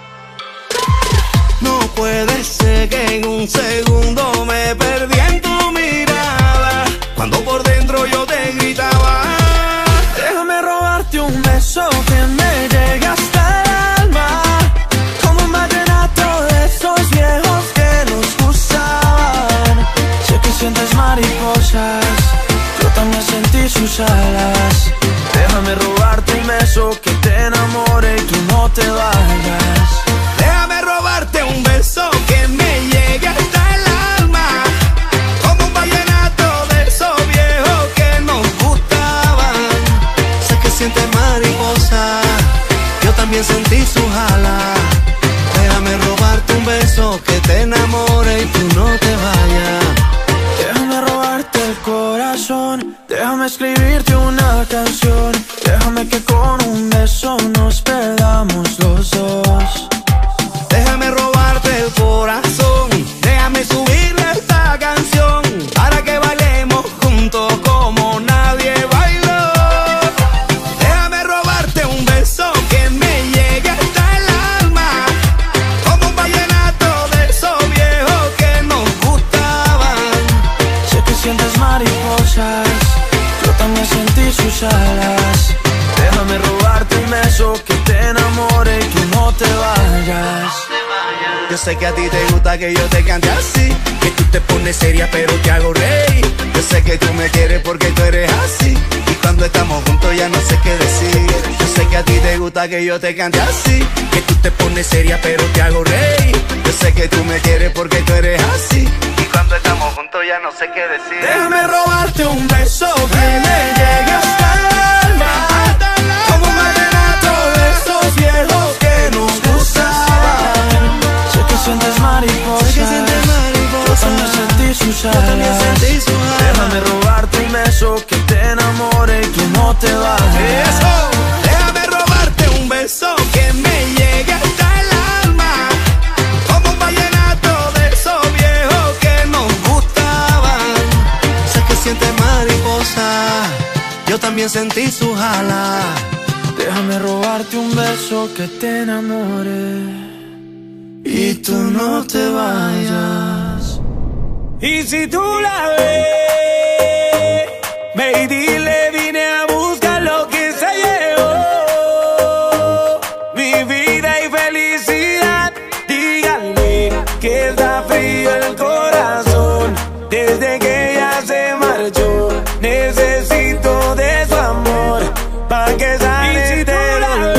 [SPEAKER 14] No puede ser que en un segundo me perdí en tu mirada, cuando por dentro yo te gritaba.
[SPEAKER 11] Déjame robarte un beso que me llegue hasta el alma, como un vallenato de esos viejos que nos gustaban. Sé que sientes mariposas, yo también sentí sus alas. Déjame robarte un beso que te enamore y tú no te vayas.
[SPEAKER 14] Déjame robarte un beso que me llegue hasta el alma, como un vallenato de esos viejos que nos gustaban. Sé que sientes mariposa, yo también sentí sus alas. Déjame robarte un beso que te enamore y tú no te vayas.
[SPEAKER 11] Déjame robarte el corazón, déjame escribirte una canción. Déjame que con un beso nos perdamos los dos.
[SPEAKER 14] Déjame robarte el corazón, déjame subirle esta canción, para que bailemos juntos como nadie bailó. Déjame robarte un beso que me llegue hasta el alma, como un vallenato de esos viejos que nos gustaban.
[SPEAKER 11] Sé que sientes mariposas, yo también sentí sus alas. Déjame robarte un beso que te enamore y tú no te vayas.
[SPEAKER 14] Yo sé que a ti te gusta que yo te cante así, que tú te pones seria pero te hago reír. Yo sé que tú me quieres porque tú eres así, y cuando estamos juntos ya no sé qué decir. Yo sé que a ti te gusta que yo te cante así, que tú te pones seria pero te hago reír. Yo sé que tú me quieres porque tú eres así, y cuando estamos juntos ya no sé qué decir.
[SPEAKER 11] Déjame robarte un beso que me llegue hasta el alma, como un vallenato de esos viejos que nos gustaban. Sé que sientes mariposas, yo también sentí sus alas. Déjame robarte un beso que te enamore y tú no te vayas.
[SPEAKER 14] Eso. Déjame robarte un beso que me llegue hasta el alma, como un vallenato de esos viejos que nos gustaban. Sé que sientes mariposa, yo también sentí sus alas.
[SPEAKER 11] Déjame robarte un beso que te enamore y tú no te vayas. Y si tú la ves, ve y dile vine a buscar lo que se llevó, mi vida y felicidad. Díganle que está frío el corazón desde que ella se marchó. Necesito de su amor pa' que sane este dolor.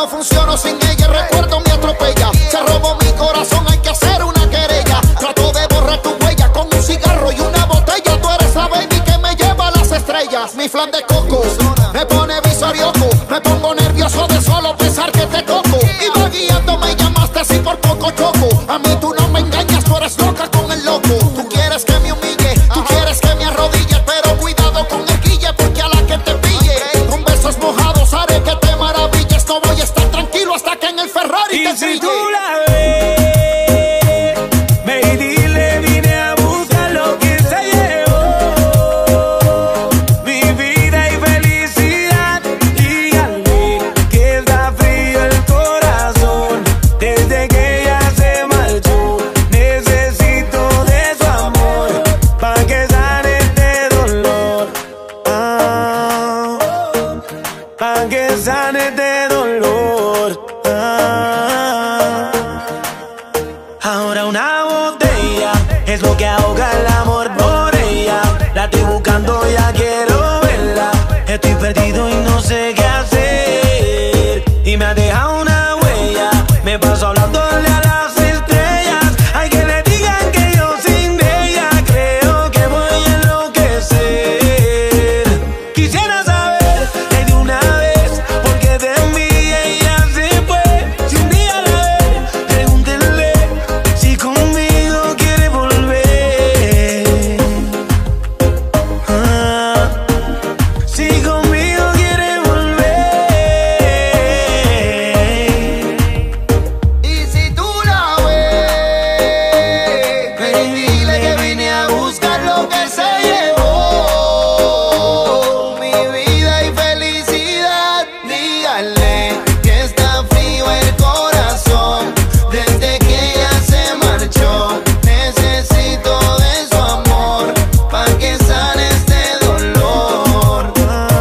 [SPEAKER 15] no funciono sin ella. Recuerdo me atropella, se robó mi corazón, hay que hacer una querella. Trato de borrar tu huella con un cigarro y una botella. Tú eres la baby que me lleva a las estrellas. Mi flan de coco me pone visorioco, me pongo nervioso de solo pensar que te toco. Iba guiando, me llamaste así por poco choco. A mí tú no me engañas, tú eres loca con el loco. Tú quieres que me humille, tú quieres que me arrodille, pero cuidado con el guille, porque a la que te pille con besos mojados haré que te maravilles. No voy a estar tranquilo hasta que en el Ferrari
[SPEAKER 8] Y
[SPEAKER 15] te
[SPEAKER 8] si
[SPEAKER 15] trille.
[SPEAKER 8] tú la ves, ve y dile, vine a buscar lo que se llevó. Mi vida y felicidad. Díganle que está frío el corazón desde que ella se marchó. Necesito de su amor pa' que sane este dolor. Ah, pa' que sane este dolor. Ah. Ahora una botella es lo que ahoga el amor por ella. La estoy buscando, ya quiero verla. Estoy perdido y no sé qué hacer. Y me ha dejado una huella. Me paso hablándole a las estrellas. Hay que le digan que yo sin ella creo que voy a enloquecer. Quisiera saber de una vez por qué de mí ella se fue. Si un día la ve, pregúntenle si conmigo quiere volver. Ah, si conmigo quiere volver.
[SPEAKER 15] Y si tú la ves, ven y dile que vine a buscar lo que se llevó. Mi vida y felicidad. Díganle que está frío el corazón desde que ella se marchó. Necesito de su amor pa' que sane este dolor.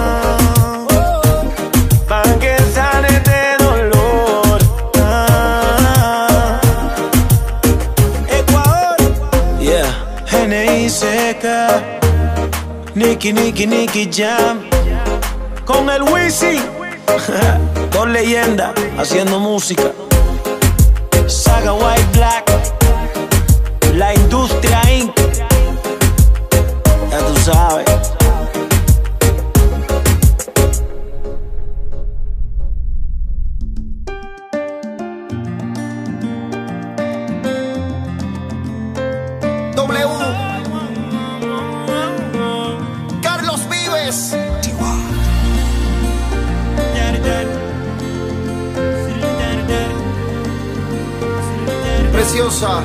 [SPEAKER 8] Pa' que sane este dolor. Ah. Ecuador. Yeah. N I seca. Nicky, Nicky, Nicky Jam. Con el Wisin. Dos leyendas haciendo música. Saga White Black. La Industria incorporated. Ya tú sabes.
[SPEAKER 15] W Carlos Vives. Preciosa.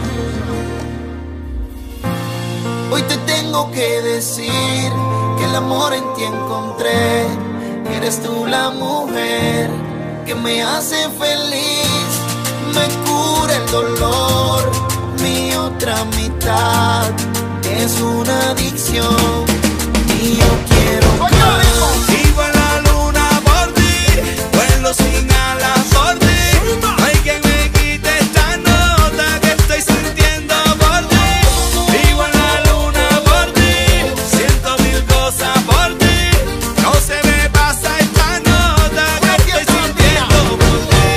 [SPEAKER 15] Hoy te tengo que decir que el amor en ti encontré. Eres tú la mujer que me hace feliz, me cura el dolor. Mi otra mitad es una adicción y yo quiero más.
[SPEAKER 13] Sigo en la luna por ti, vuelo sin alas por ti. No hay quien me quite esta nota que estoy sintiendo por ti. Vivo en la luna por ti, siento mil cosas por ti. No se me pasa esta nota que estoy sintiendo por ti.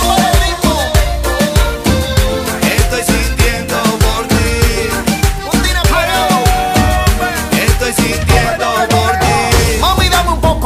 [SPEAKER 13] Estoy sintiendo por ti. Estoy sintiendo por ti.
[SPEAKER 15] Mami, dame un poco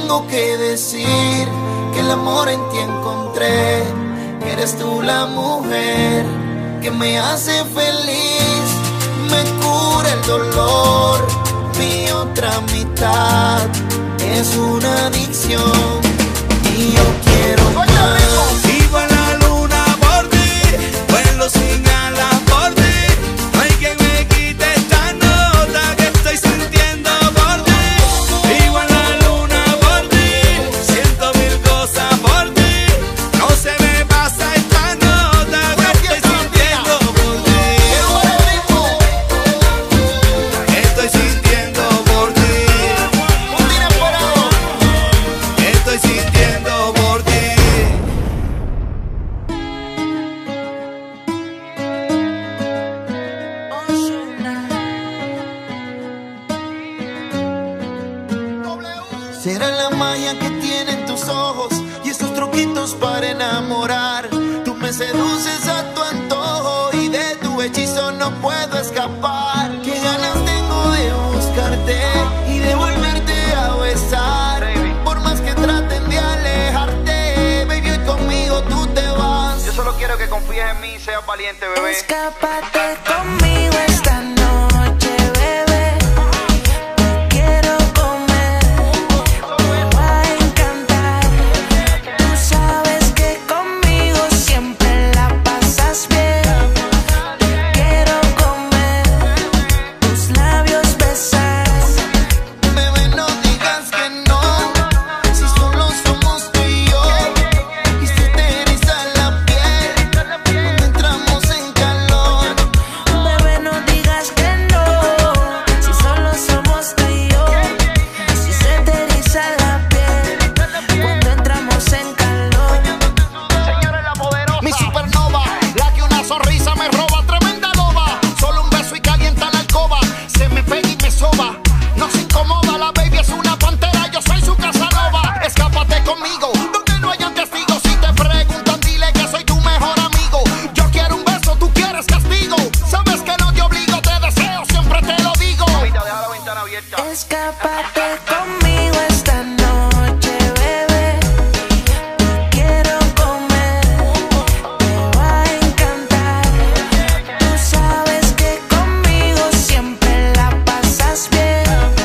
[SPEAKER 15] tengo que decir que el amor en ti encontré, que eres tú la mujer que me hace feliz, me cura el dolor. Mi otra mitad es una adicción y yo quiero más.
[SPEAKER 13] Vivo en la luna por ti, vuelo sin alas por ti. No hay quien me quite esta nota que estoy sintiendo por ti. Vivo en la luna por ti, siento mil cosas por ti. No se me pasa esta nota que estoy sintiendo por ti. Estoy sintiendo por ti. Estoy sintiendo por ti.
[SPEAKER 15] Será la magia que tienen tus ojos y esos truquitos para enamorar. Tú me seduces a tu antojo y de tu hechizo no puedo escapar. Qué ganas tengo de buscarte y de volverte a besar. Por más que traten de alejarte, baby, hoy conmigo tú te vas.
[SPEAKER 12] Yo solo quiero que confíes en mí y seas valiente, bebé.
[SPEAKER 3] Escápate conmigo esta noche, bebé. Te quiero comer, me va a encantar. Tú sabes que conmigo siempre la pasas bien. Te quiero comer, tus labios besar.
[SPEAKER 15] Bebé, no digas que no, si solo somos tú y yo. Y se te eriza la piel cuando entramos en calor.
[SPEAKER 3] Bebé, no digas que no, si solo somos tú y yo. Si se te eriza la piel cuando entramos en calor.
[SPEAKER 12] Señores, la poderosa.
[SPEAKER 15] Mi supernova, la que una sonrisa me roba, tremenda loba. Solo un beso y calienta la alcoba, se me pega y me soba. No se incomoda, la baby es una pantera, yo soy su casanova. Escápate conmigo, donde no hayan testigos. Si te preguntan, dile que soy tu mejor amigo. Yo quiero un beso, tú quieres castigo. Sabes que no te obligo, te deseo, siempre te lo digo.
[SPEAKER 12] Mira, deja la ventana abierta.
[SPEAKER 3] Escápate conmigo esta noche, bebé. Te quiero comer, me va a encantar. Tú sabes que conmigo siempre la pasas bien.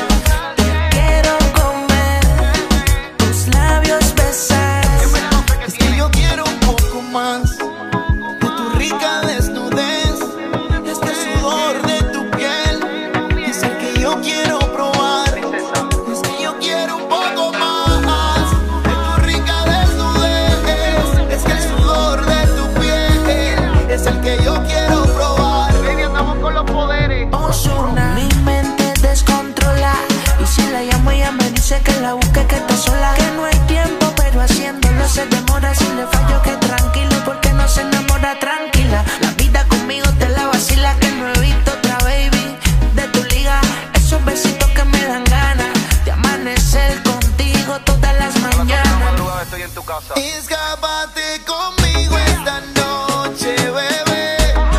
[SPEAKER 3] Te quiero comer, tus labios besar.
[SPEAKER 15] Es que yo quiero un poco más de tu rica desnudez. Es que el sudor de tu piel es el que yo quiero probar. Es que yo quiero un poco más de tu rica desnudez. Es que el sudor de tu piel es el que yo quiero probar.
[SPEAKER 12] Baby, andamos con los poderes.
[SPEAKER 3] Ozuna. Mi mente descontrola y si la llamo ella me dice que la busque, que está sola. Que no hay tiempo pero haciéndolo se demora. Si le fallo que tranquilo porque no se enamora tranquila. La vida conmigo te la vacila, que no he visto otra baby de tu liga. Esos besitos que me dan ganas de amanecer contigo todas las mañanas.
[SPEAKER 12] Madrugada estoy en tu casa.
[SPEAKER 15] Escápate conmigo esta noche, bebé.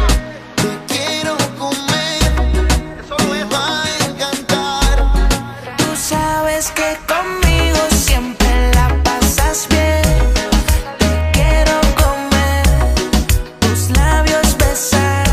[SPEAKER 15] Te quiero comer, me va a encantar.
[SPEAKER 3] Tú sabes que conmigo siempre la pasas bien. Te quiero comer, tus labios besar.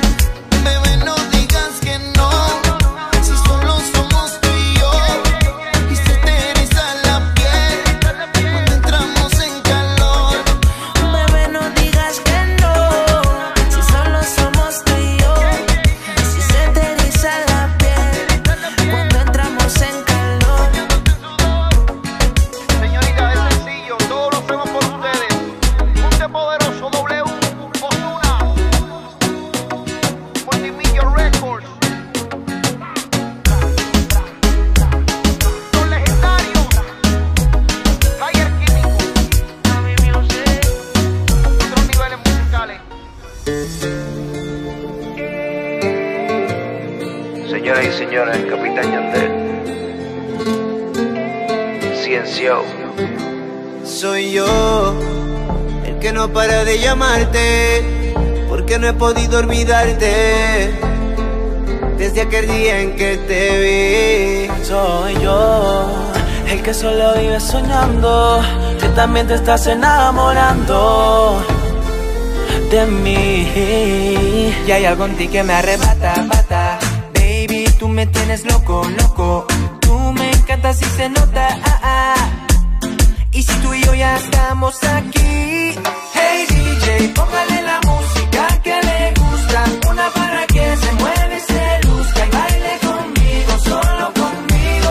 [SPEAKER 15] Bebé, no digas que no, si solo somos tú y yo. Y se te eriza la piel cuando entramos en calor.
[SPEAKER 3] Bebé, no digas que no, si solo somos tú y yo. Si se te eriza la piel cuando entramos en calor.
[SPEAKER 12] Señorita, es sencillo, todo lo hacemos por ustedes. Ponte poderoso, W, Ozuna, Multimillion Records. Son legendarios. Tiger Químico. Otros niveles musicales.
[SPEAKER 16] Señoras y señores, el Capitán Yandel. Ciencio.
[SPEAKER 5] Soy yo el que no para de llamarte, porque no he podido olvidarte desde aquel día en que te vi.
[SPEAKER 6] Soy yo el que solo vive soñando, que también te estás enamorando de mí.
[SPEAKER 17] Y hay algo en ti que me arrebata, bata. Baby, tú me tienes loco, loco. Tú me encantas y se nota, ah, ah. Y si tú y yo ya estamos aquí, hey D J, póngale la música que le gusta, una para que se mueve, se luzca y baile conmigo, solo conmigo.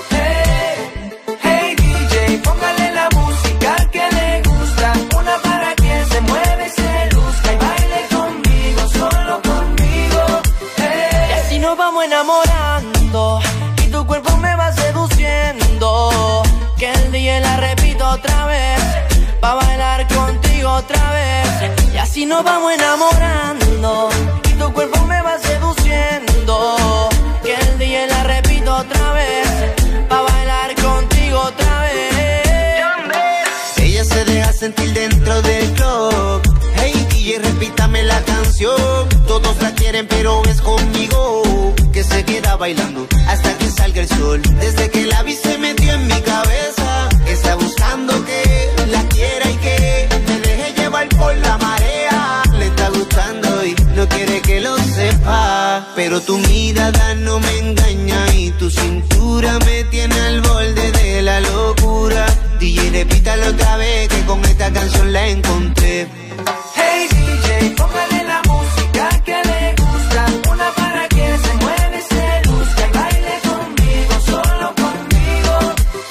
[SPEAKER 17] Hey, hey D J, póngale la música que le gusta, una para que se mueve, se luzca y baile conmigo, solo conmigo. Hey. Y así nos vamos enamorando y tu cuerpo me va seduciendo, que el día la repito otra vez, pa' bailar contigo otra vez. Y así nos vamos enamorando y tu cuerpo me va seduciendo, que el día la repito otra vez, pa' bailar contigo otra vez.
[SPEAKER 5] Ella se deja sentir dentro del club. Hey D J, repítame la canción. Todos la quieren pero es conmigo que se queda bailando hasta que salga el sol. Desde que la vi se metió en mi cabeza, está buscando que la quiera y que me deje llevar por la marea. Le está gustando y no quiere que lo sepa, pero tu mirada no me engaña y tu cintura me tiene al borde de la locura. D J, repítalo otra vez que con esta canción la encontré.
[SPEAKER 17] Hey D J, póngale la música que le gusta, una para que se mueve, se luzca y baile conmigo, solo conmigo.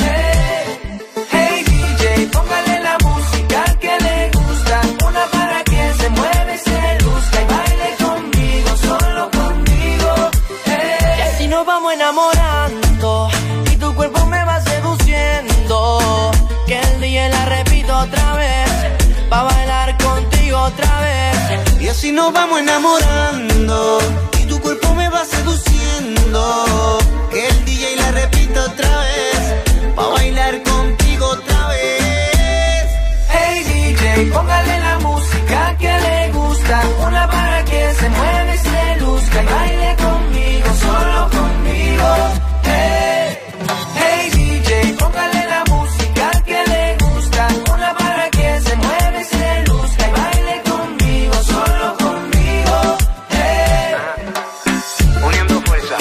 [SPEAKER 17] Hey, hey D J, póngale la música que le gusta, una para que se mueve, se luzca y baile conmigo, solo conmigo. Hey. Y así nos vamos enamorando y tu cuerpo me va seduciendo, que el día la repito otra vez, pa' bailar contigo otra vez.
[SPEAKER 5] Y así nos vamos enamorando y tu cuerpo me va seduciendo, que el D J la repita otra vez, pa' bailar contigo otra vez.
[SPEAKER 17] Hey D J, póngale la música que le gusta, una para que se mueve, se luzca y baile conmigo, solo conmigo. Hey, hey D J, póngale la música que le gusta, una para que se mueve, se luzca y baile conmigo, solo conmigo. Hey.
[SPEAKER 16] Uniendo fuerza,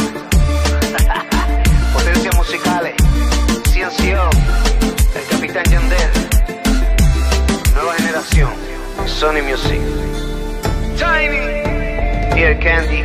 [SPEAKER 16] potencias musicales, Ciencio, el Capitán Yandel, nueva generación, Sony Music, Tiny, Ear Candy.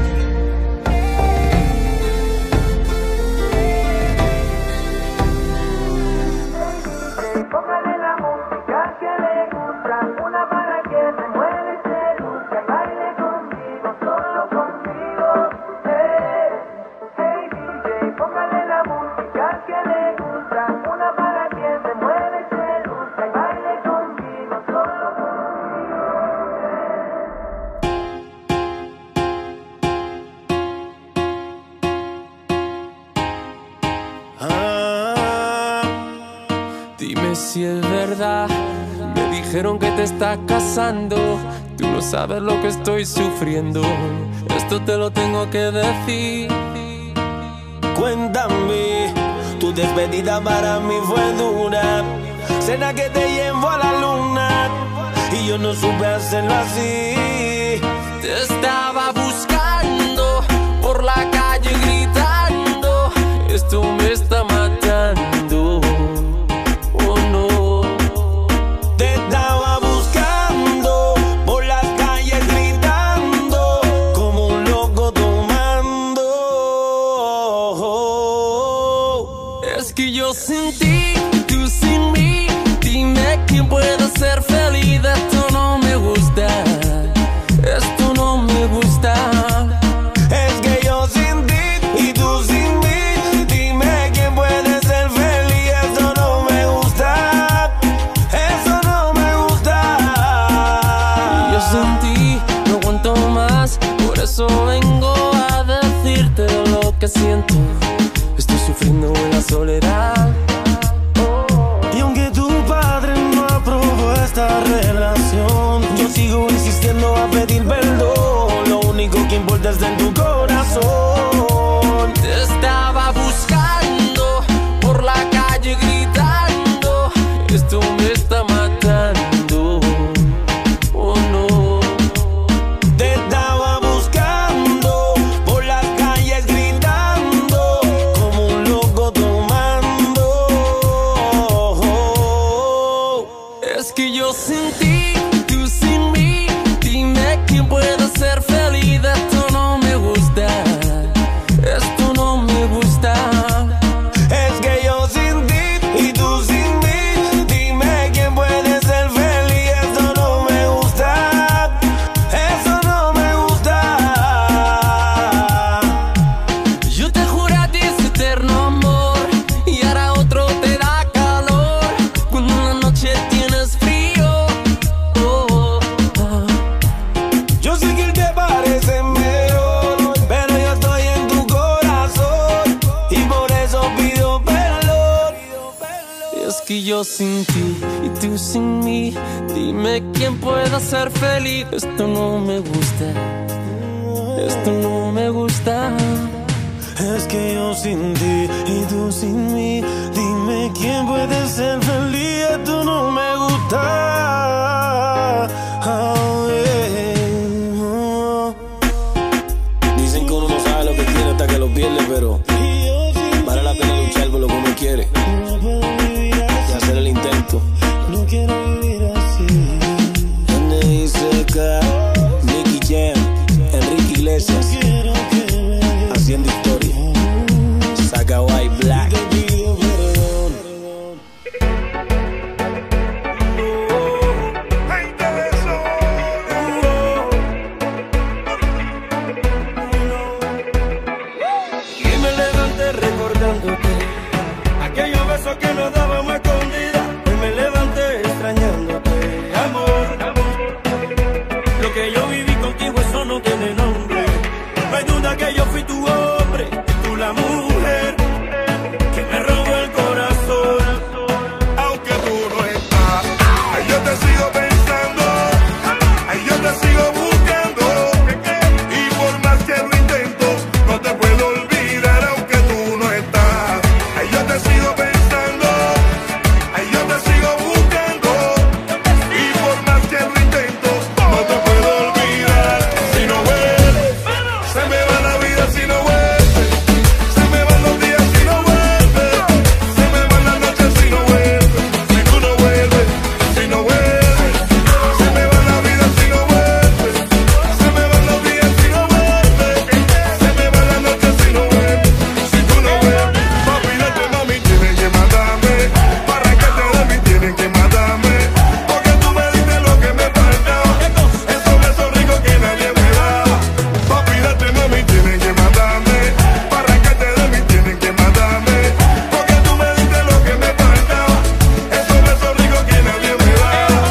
[SPEAKER 17] Póngale la música que le gusta, una para que se mueve, se luzca y baile conmigo, solo conmigo. Hey, hey D J, póngale la música que le gusta, una para que se mueve, se luzca y baile conmigo, solo
[SPEAKER 1] Dime si es verdad, me dijeron que te estás casando. Tú no sabes lo que estoy sufriendo, esto te lo tengo que decir.
[SPEAKER 18] Cuéntame, tu despedida para mí fue dura. Cena que te llevo a la luna y yo no supe hacerlo así.
[SPEAKER 1] Te estaba buscando por la calle gritando, esto me está matando. Oh no.
[SPEAKER 18] Te estaba buscando por las calles gritando, como un loco tomando.
[SPEAKER 1] Es que yo sin ti, tú sin mí, dime quién puede ser feliz. Esto no me gusta, esto no me gusta.
[SPEAKER 18] Es que yo sin ti y tú sin mí, dime
[SPEAKER 1] Es que yo sin ti y tú sin mí, dime quién pueda ser feliz. Esto no me gusta, esto no me gusta.
[SPEAKER 18] Es que yo sin ti y tú sin mí, dime quién puede ser feliz. Esto no me gusta. Oh, yeah. Oh. Dicen que uno no sabe lo que tiene hasta que lo pierde, pero vale la pena luchar por lo que uno quiere y hacer el intento. No quiero vivir así. N I C K, Nicky Jam, Enrique Iglesias, haciendo historia. Saca White Black. Y me levanté recordándote aquellos besos que nos dábamos escondidas. Hoy me levanté extrañándote, amor. Lo que yo viví contigo, eso no tiene nombre. No hay duda que yo fui tu hombre, tú la mujer que me robó el corazón.
[SPEAKER 7] Aunque tú no estás, ay, yo te sigo pensando, ay, yo te sigo buscando. Y por más que lo intento, no te puedo olvidar. Aunque tú no estás, ay, yo te sigo pensando, ay, yo te sigo buscando. Y por más que lo intento, no te puedo olvidar. Si no vuelves, se me va la vida si no vuelves. Se me van los días si no vuelves. Se me van las noches si no vuelves. Si tú no vuelves, si no vuelves. Se me va la vida si no vuelves. Se me van los días si no vuelves. Se me van las noches si no vuelves. Si tú no vuelves. Papi, date, mami, tienen que matarme. Para que te de mí tienen que matarme. Porque tú me diste lo que me faltaba. Esos besos ricos que nadie me daba. Papi, date, mami, tienen que matarme. Para que te de mí tienen que matarme. Porque tú me diste lo que me faltaba. Esos besos ricos que nadie me daba.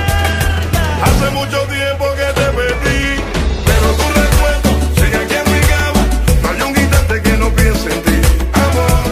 [SPEAKER 7] Hace mucho tiempo que te perdí, pero tu recuerdo sigue aquí en mi cama. No hay un instante que no piense en ti, amor.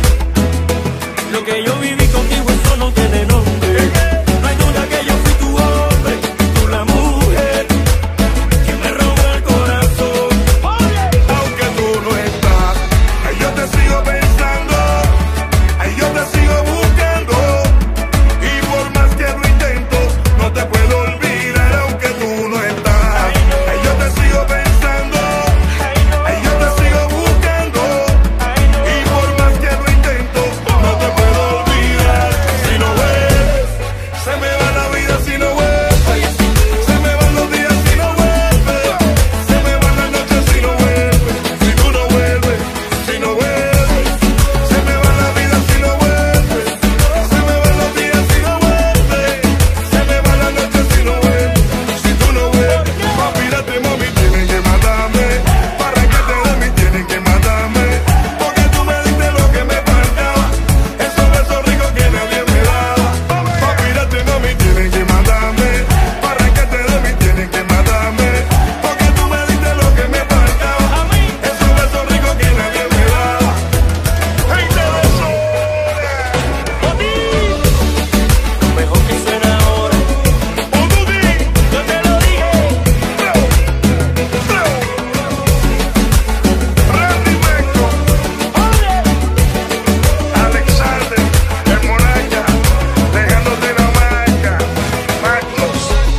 [SPEAKER 18] Lo que yo viví contigo, eso no tiene nombre. No hay duda que yo fui tu hombre, tú la mujer que me robó el corazón.
[SPEAKER 7] Aunque tú no estás, ay, yo te sigo pensando, ay, yo te sigo buscando. Y por más que lo intento, no te puedo olvidar. Aunque tú no estás, ay, yo te sigo pensando, ay, yo te sigo buscando. Y por más que lo intento, no te puedo olvidar. Si no vuelves, se me va la vida si no vuelves. Se me van los días si no vuelves. Se me van las noches si no vuelves. Si tú no vuelves, si no vuelves. Se me va la vida si no vuelves. Se me van los días si no vuelves. Se me van las noches si no vuelves. Si tú no vuelves. Papi, date, mami, tienen que matarme. Para que te de mí tienen que matarme. Porque tú me diste lo que me faltaba. Esos besos ricos que nadie me daba. Papi, date, mami, tienen que matarme. Para que te de mí tienen que matarme. Porque tú me diste lo que me faltaba. Esos besos ricos que nadie me daba. Gente de
[SPEAKER 18] Lo mejor que suena ahora. Yo te lo dije.
[SPEAKER 7] Alexander, el Monarca, dejándote la marca. Marcos.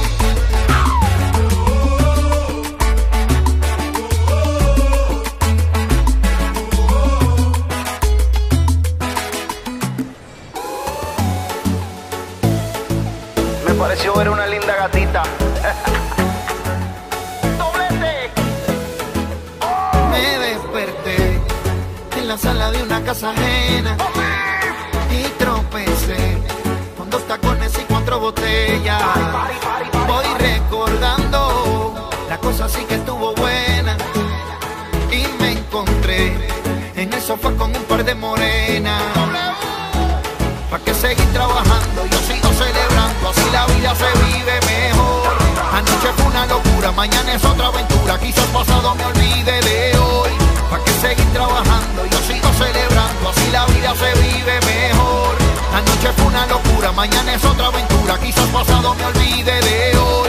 [SPEAKER 12] Me pareció ver una linda gatita.
[SPEAKER 15] Me desperté en la sala de una casa ajena y tropecé con dos tacones y cuatro botellas. Voy recordando, la cosa sí que estuvo buena y me encontré en el sofá con un par de morenas. ¿Pa' qué seguir trabajando? Yo sigo celebrando, así la vida se vive mejor. Anoche fue una locura, mañana es otra aventura. Quizás pasado me olvide de hoy. ¿Pa' qué seguir trabajando? Yo sigo celebrando, así la vida se vive mejor. Anoche fue una mañana es otra aventura. Quizás pasado me olvide de hoy.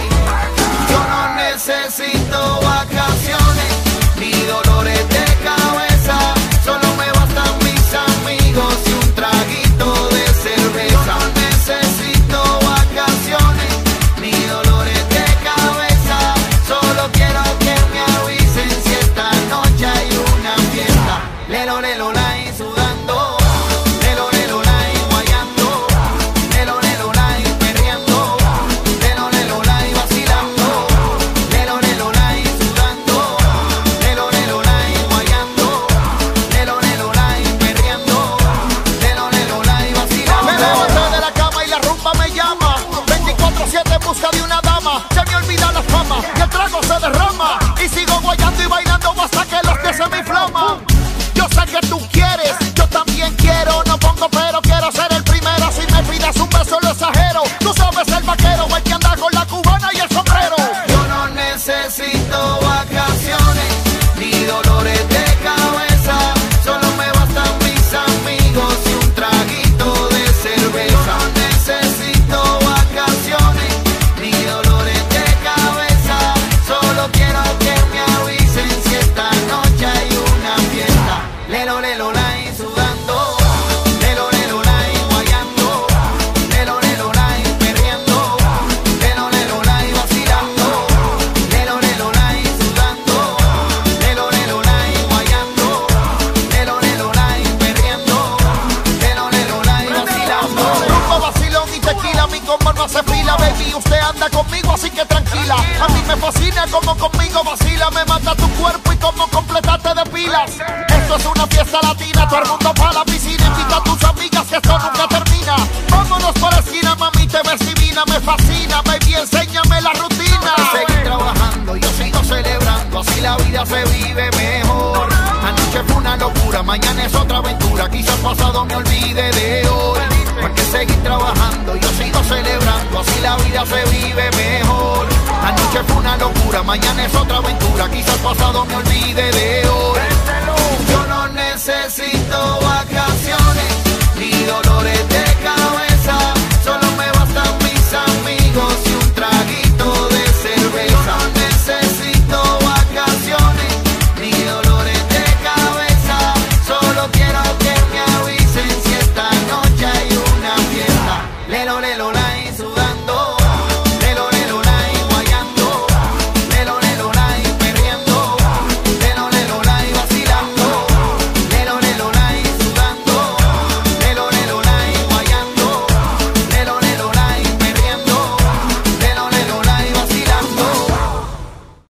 [SPEAKER 15] Yo no necesito vacaciones ni dolores de cabeza. Solo me bastan mis amigos y un traguito de cerveza. Yo no necesito vacaciones ni dolores de cabeza. Solo quiero que me avisen si esta noche hay una fiesta. Lelo, lelo, lai, sudando. Lelo, lelo, lai, guayando. Lelo, lelo, lai, perreando. Lelo, lelo, lai, vacilando. Lelo, lelo, lai, sudando. Lelo, lelo, lai, guayando. Lelo, lelo, lai, perreando. Lelo, lelo, lai, vacilando. Me levanté de la cama y la rumba me llama. veinticuatro siete en busca de una dama. Se me olvida la fama y el trago se derrama. Y sigo guayando y bailando hasta que los pies se me inflaman. Yo sé que tú quieres, yo también quiero. No pongo pero, quiero ser el primero. Si me pidas un beso lo exagero. Tú sabes el vaquero, el que anda con la cubana y el sombrero. Yo no necesito vacaciones ni dolores de cabeza. Solo me bastan mis amigos y un traguito de cerveza. Yo no necesito vacaciones ni dolores de cabeza. Solo quiero que me avisen si esta noche hay una fiesta. Lelo, lelo, lai, sudando. Lelo, lelo, lai, guayando. Lelo, lelo, lai, perreando. Lelo, lelo, lai, vacilando. Lelo, lelo, lai, sudando. Lelo, lelo, lai, guayando. Lelo, lelo, lai, perreando. Lelo, lelo, lai, vacilando. Rumba, vacilón y tequila, mi combo no hace fila, baby. Usted anda conmigo, así que tranquila. A mí me fascina como conmigo vacila. Me mata tu cuerpo y como completarte de pilas. Esto es una fiesta latina, todo el mundo pa' la piscina. Invita a tus amigas que esto nunca termina. Vámonos por la esquina, mami, te ves divina. Me fascina, baby, enséñame la rutina. Seguir trabajando, yo sigo celebrando. Así la vida se vive mejor. Anoche fue una locura, mañana es otra aventura. Quizás pasado me olvide de hoy. Porque seguir trabajando, yo sigo celebrando. Así la vida se vive mejor. Anoche fue una locura, mañana es otra aventura. Quizás pasado me olvide de hoy. Yo no necesito vacaciones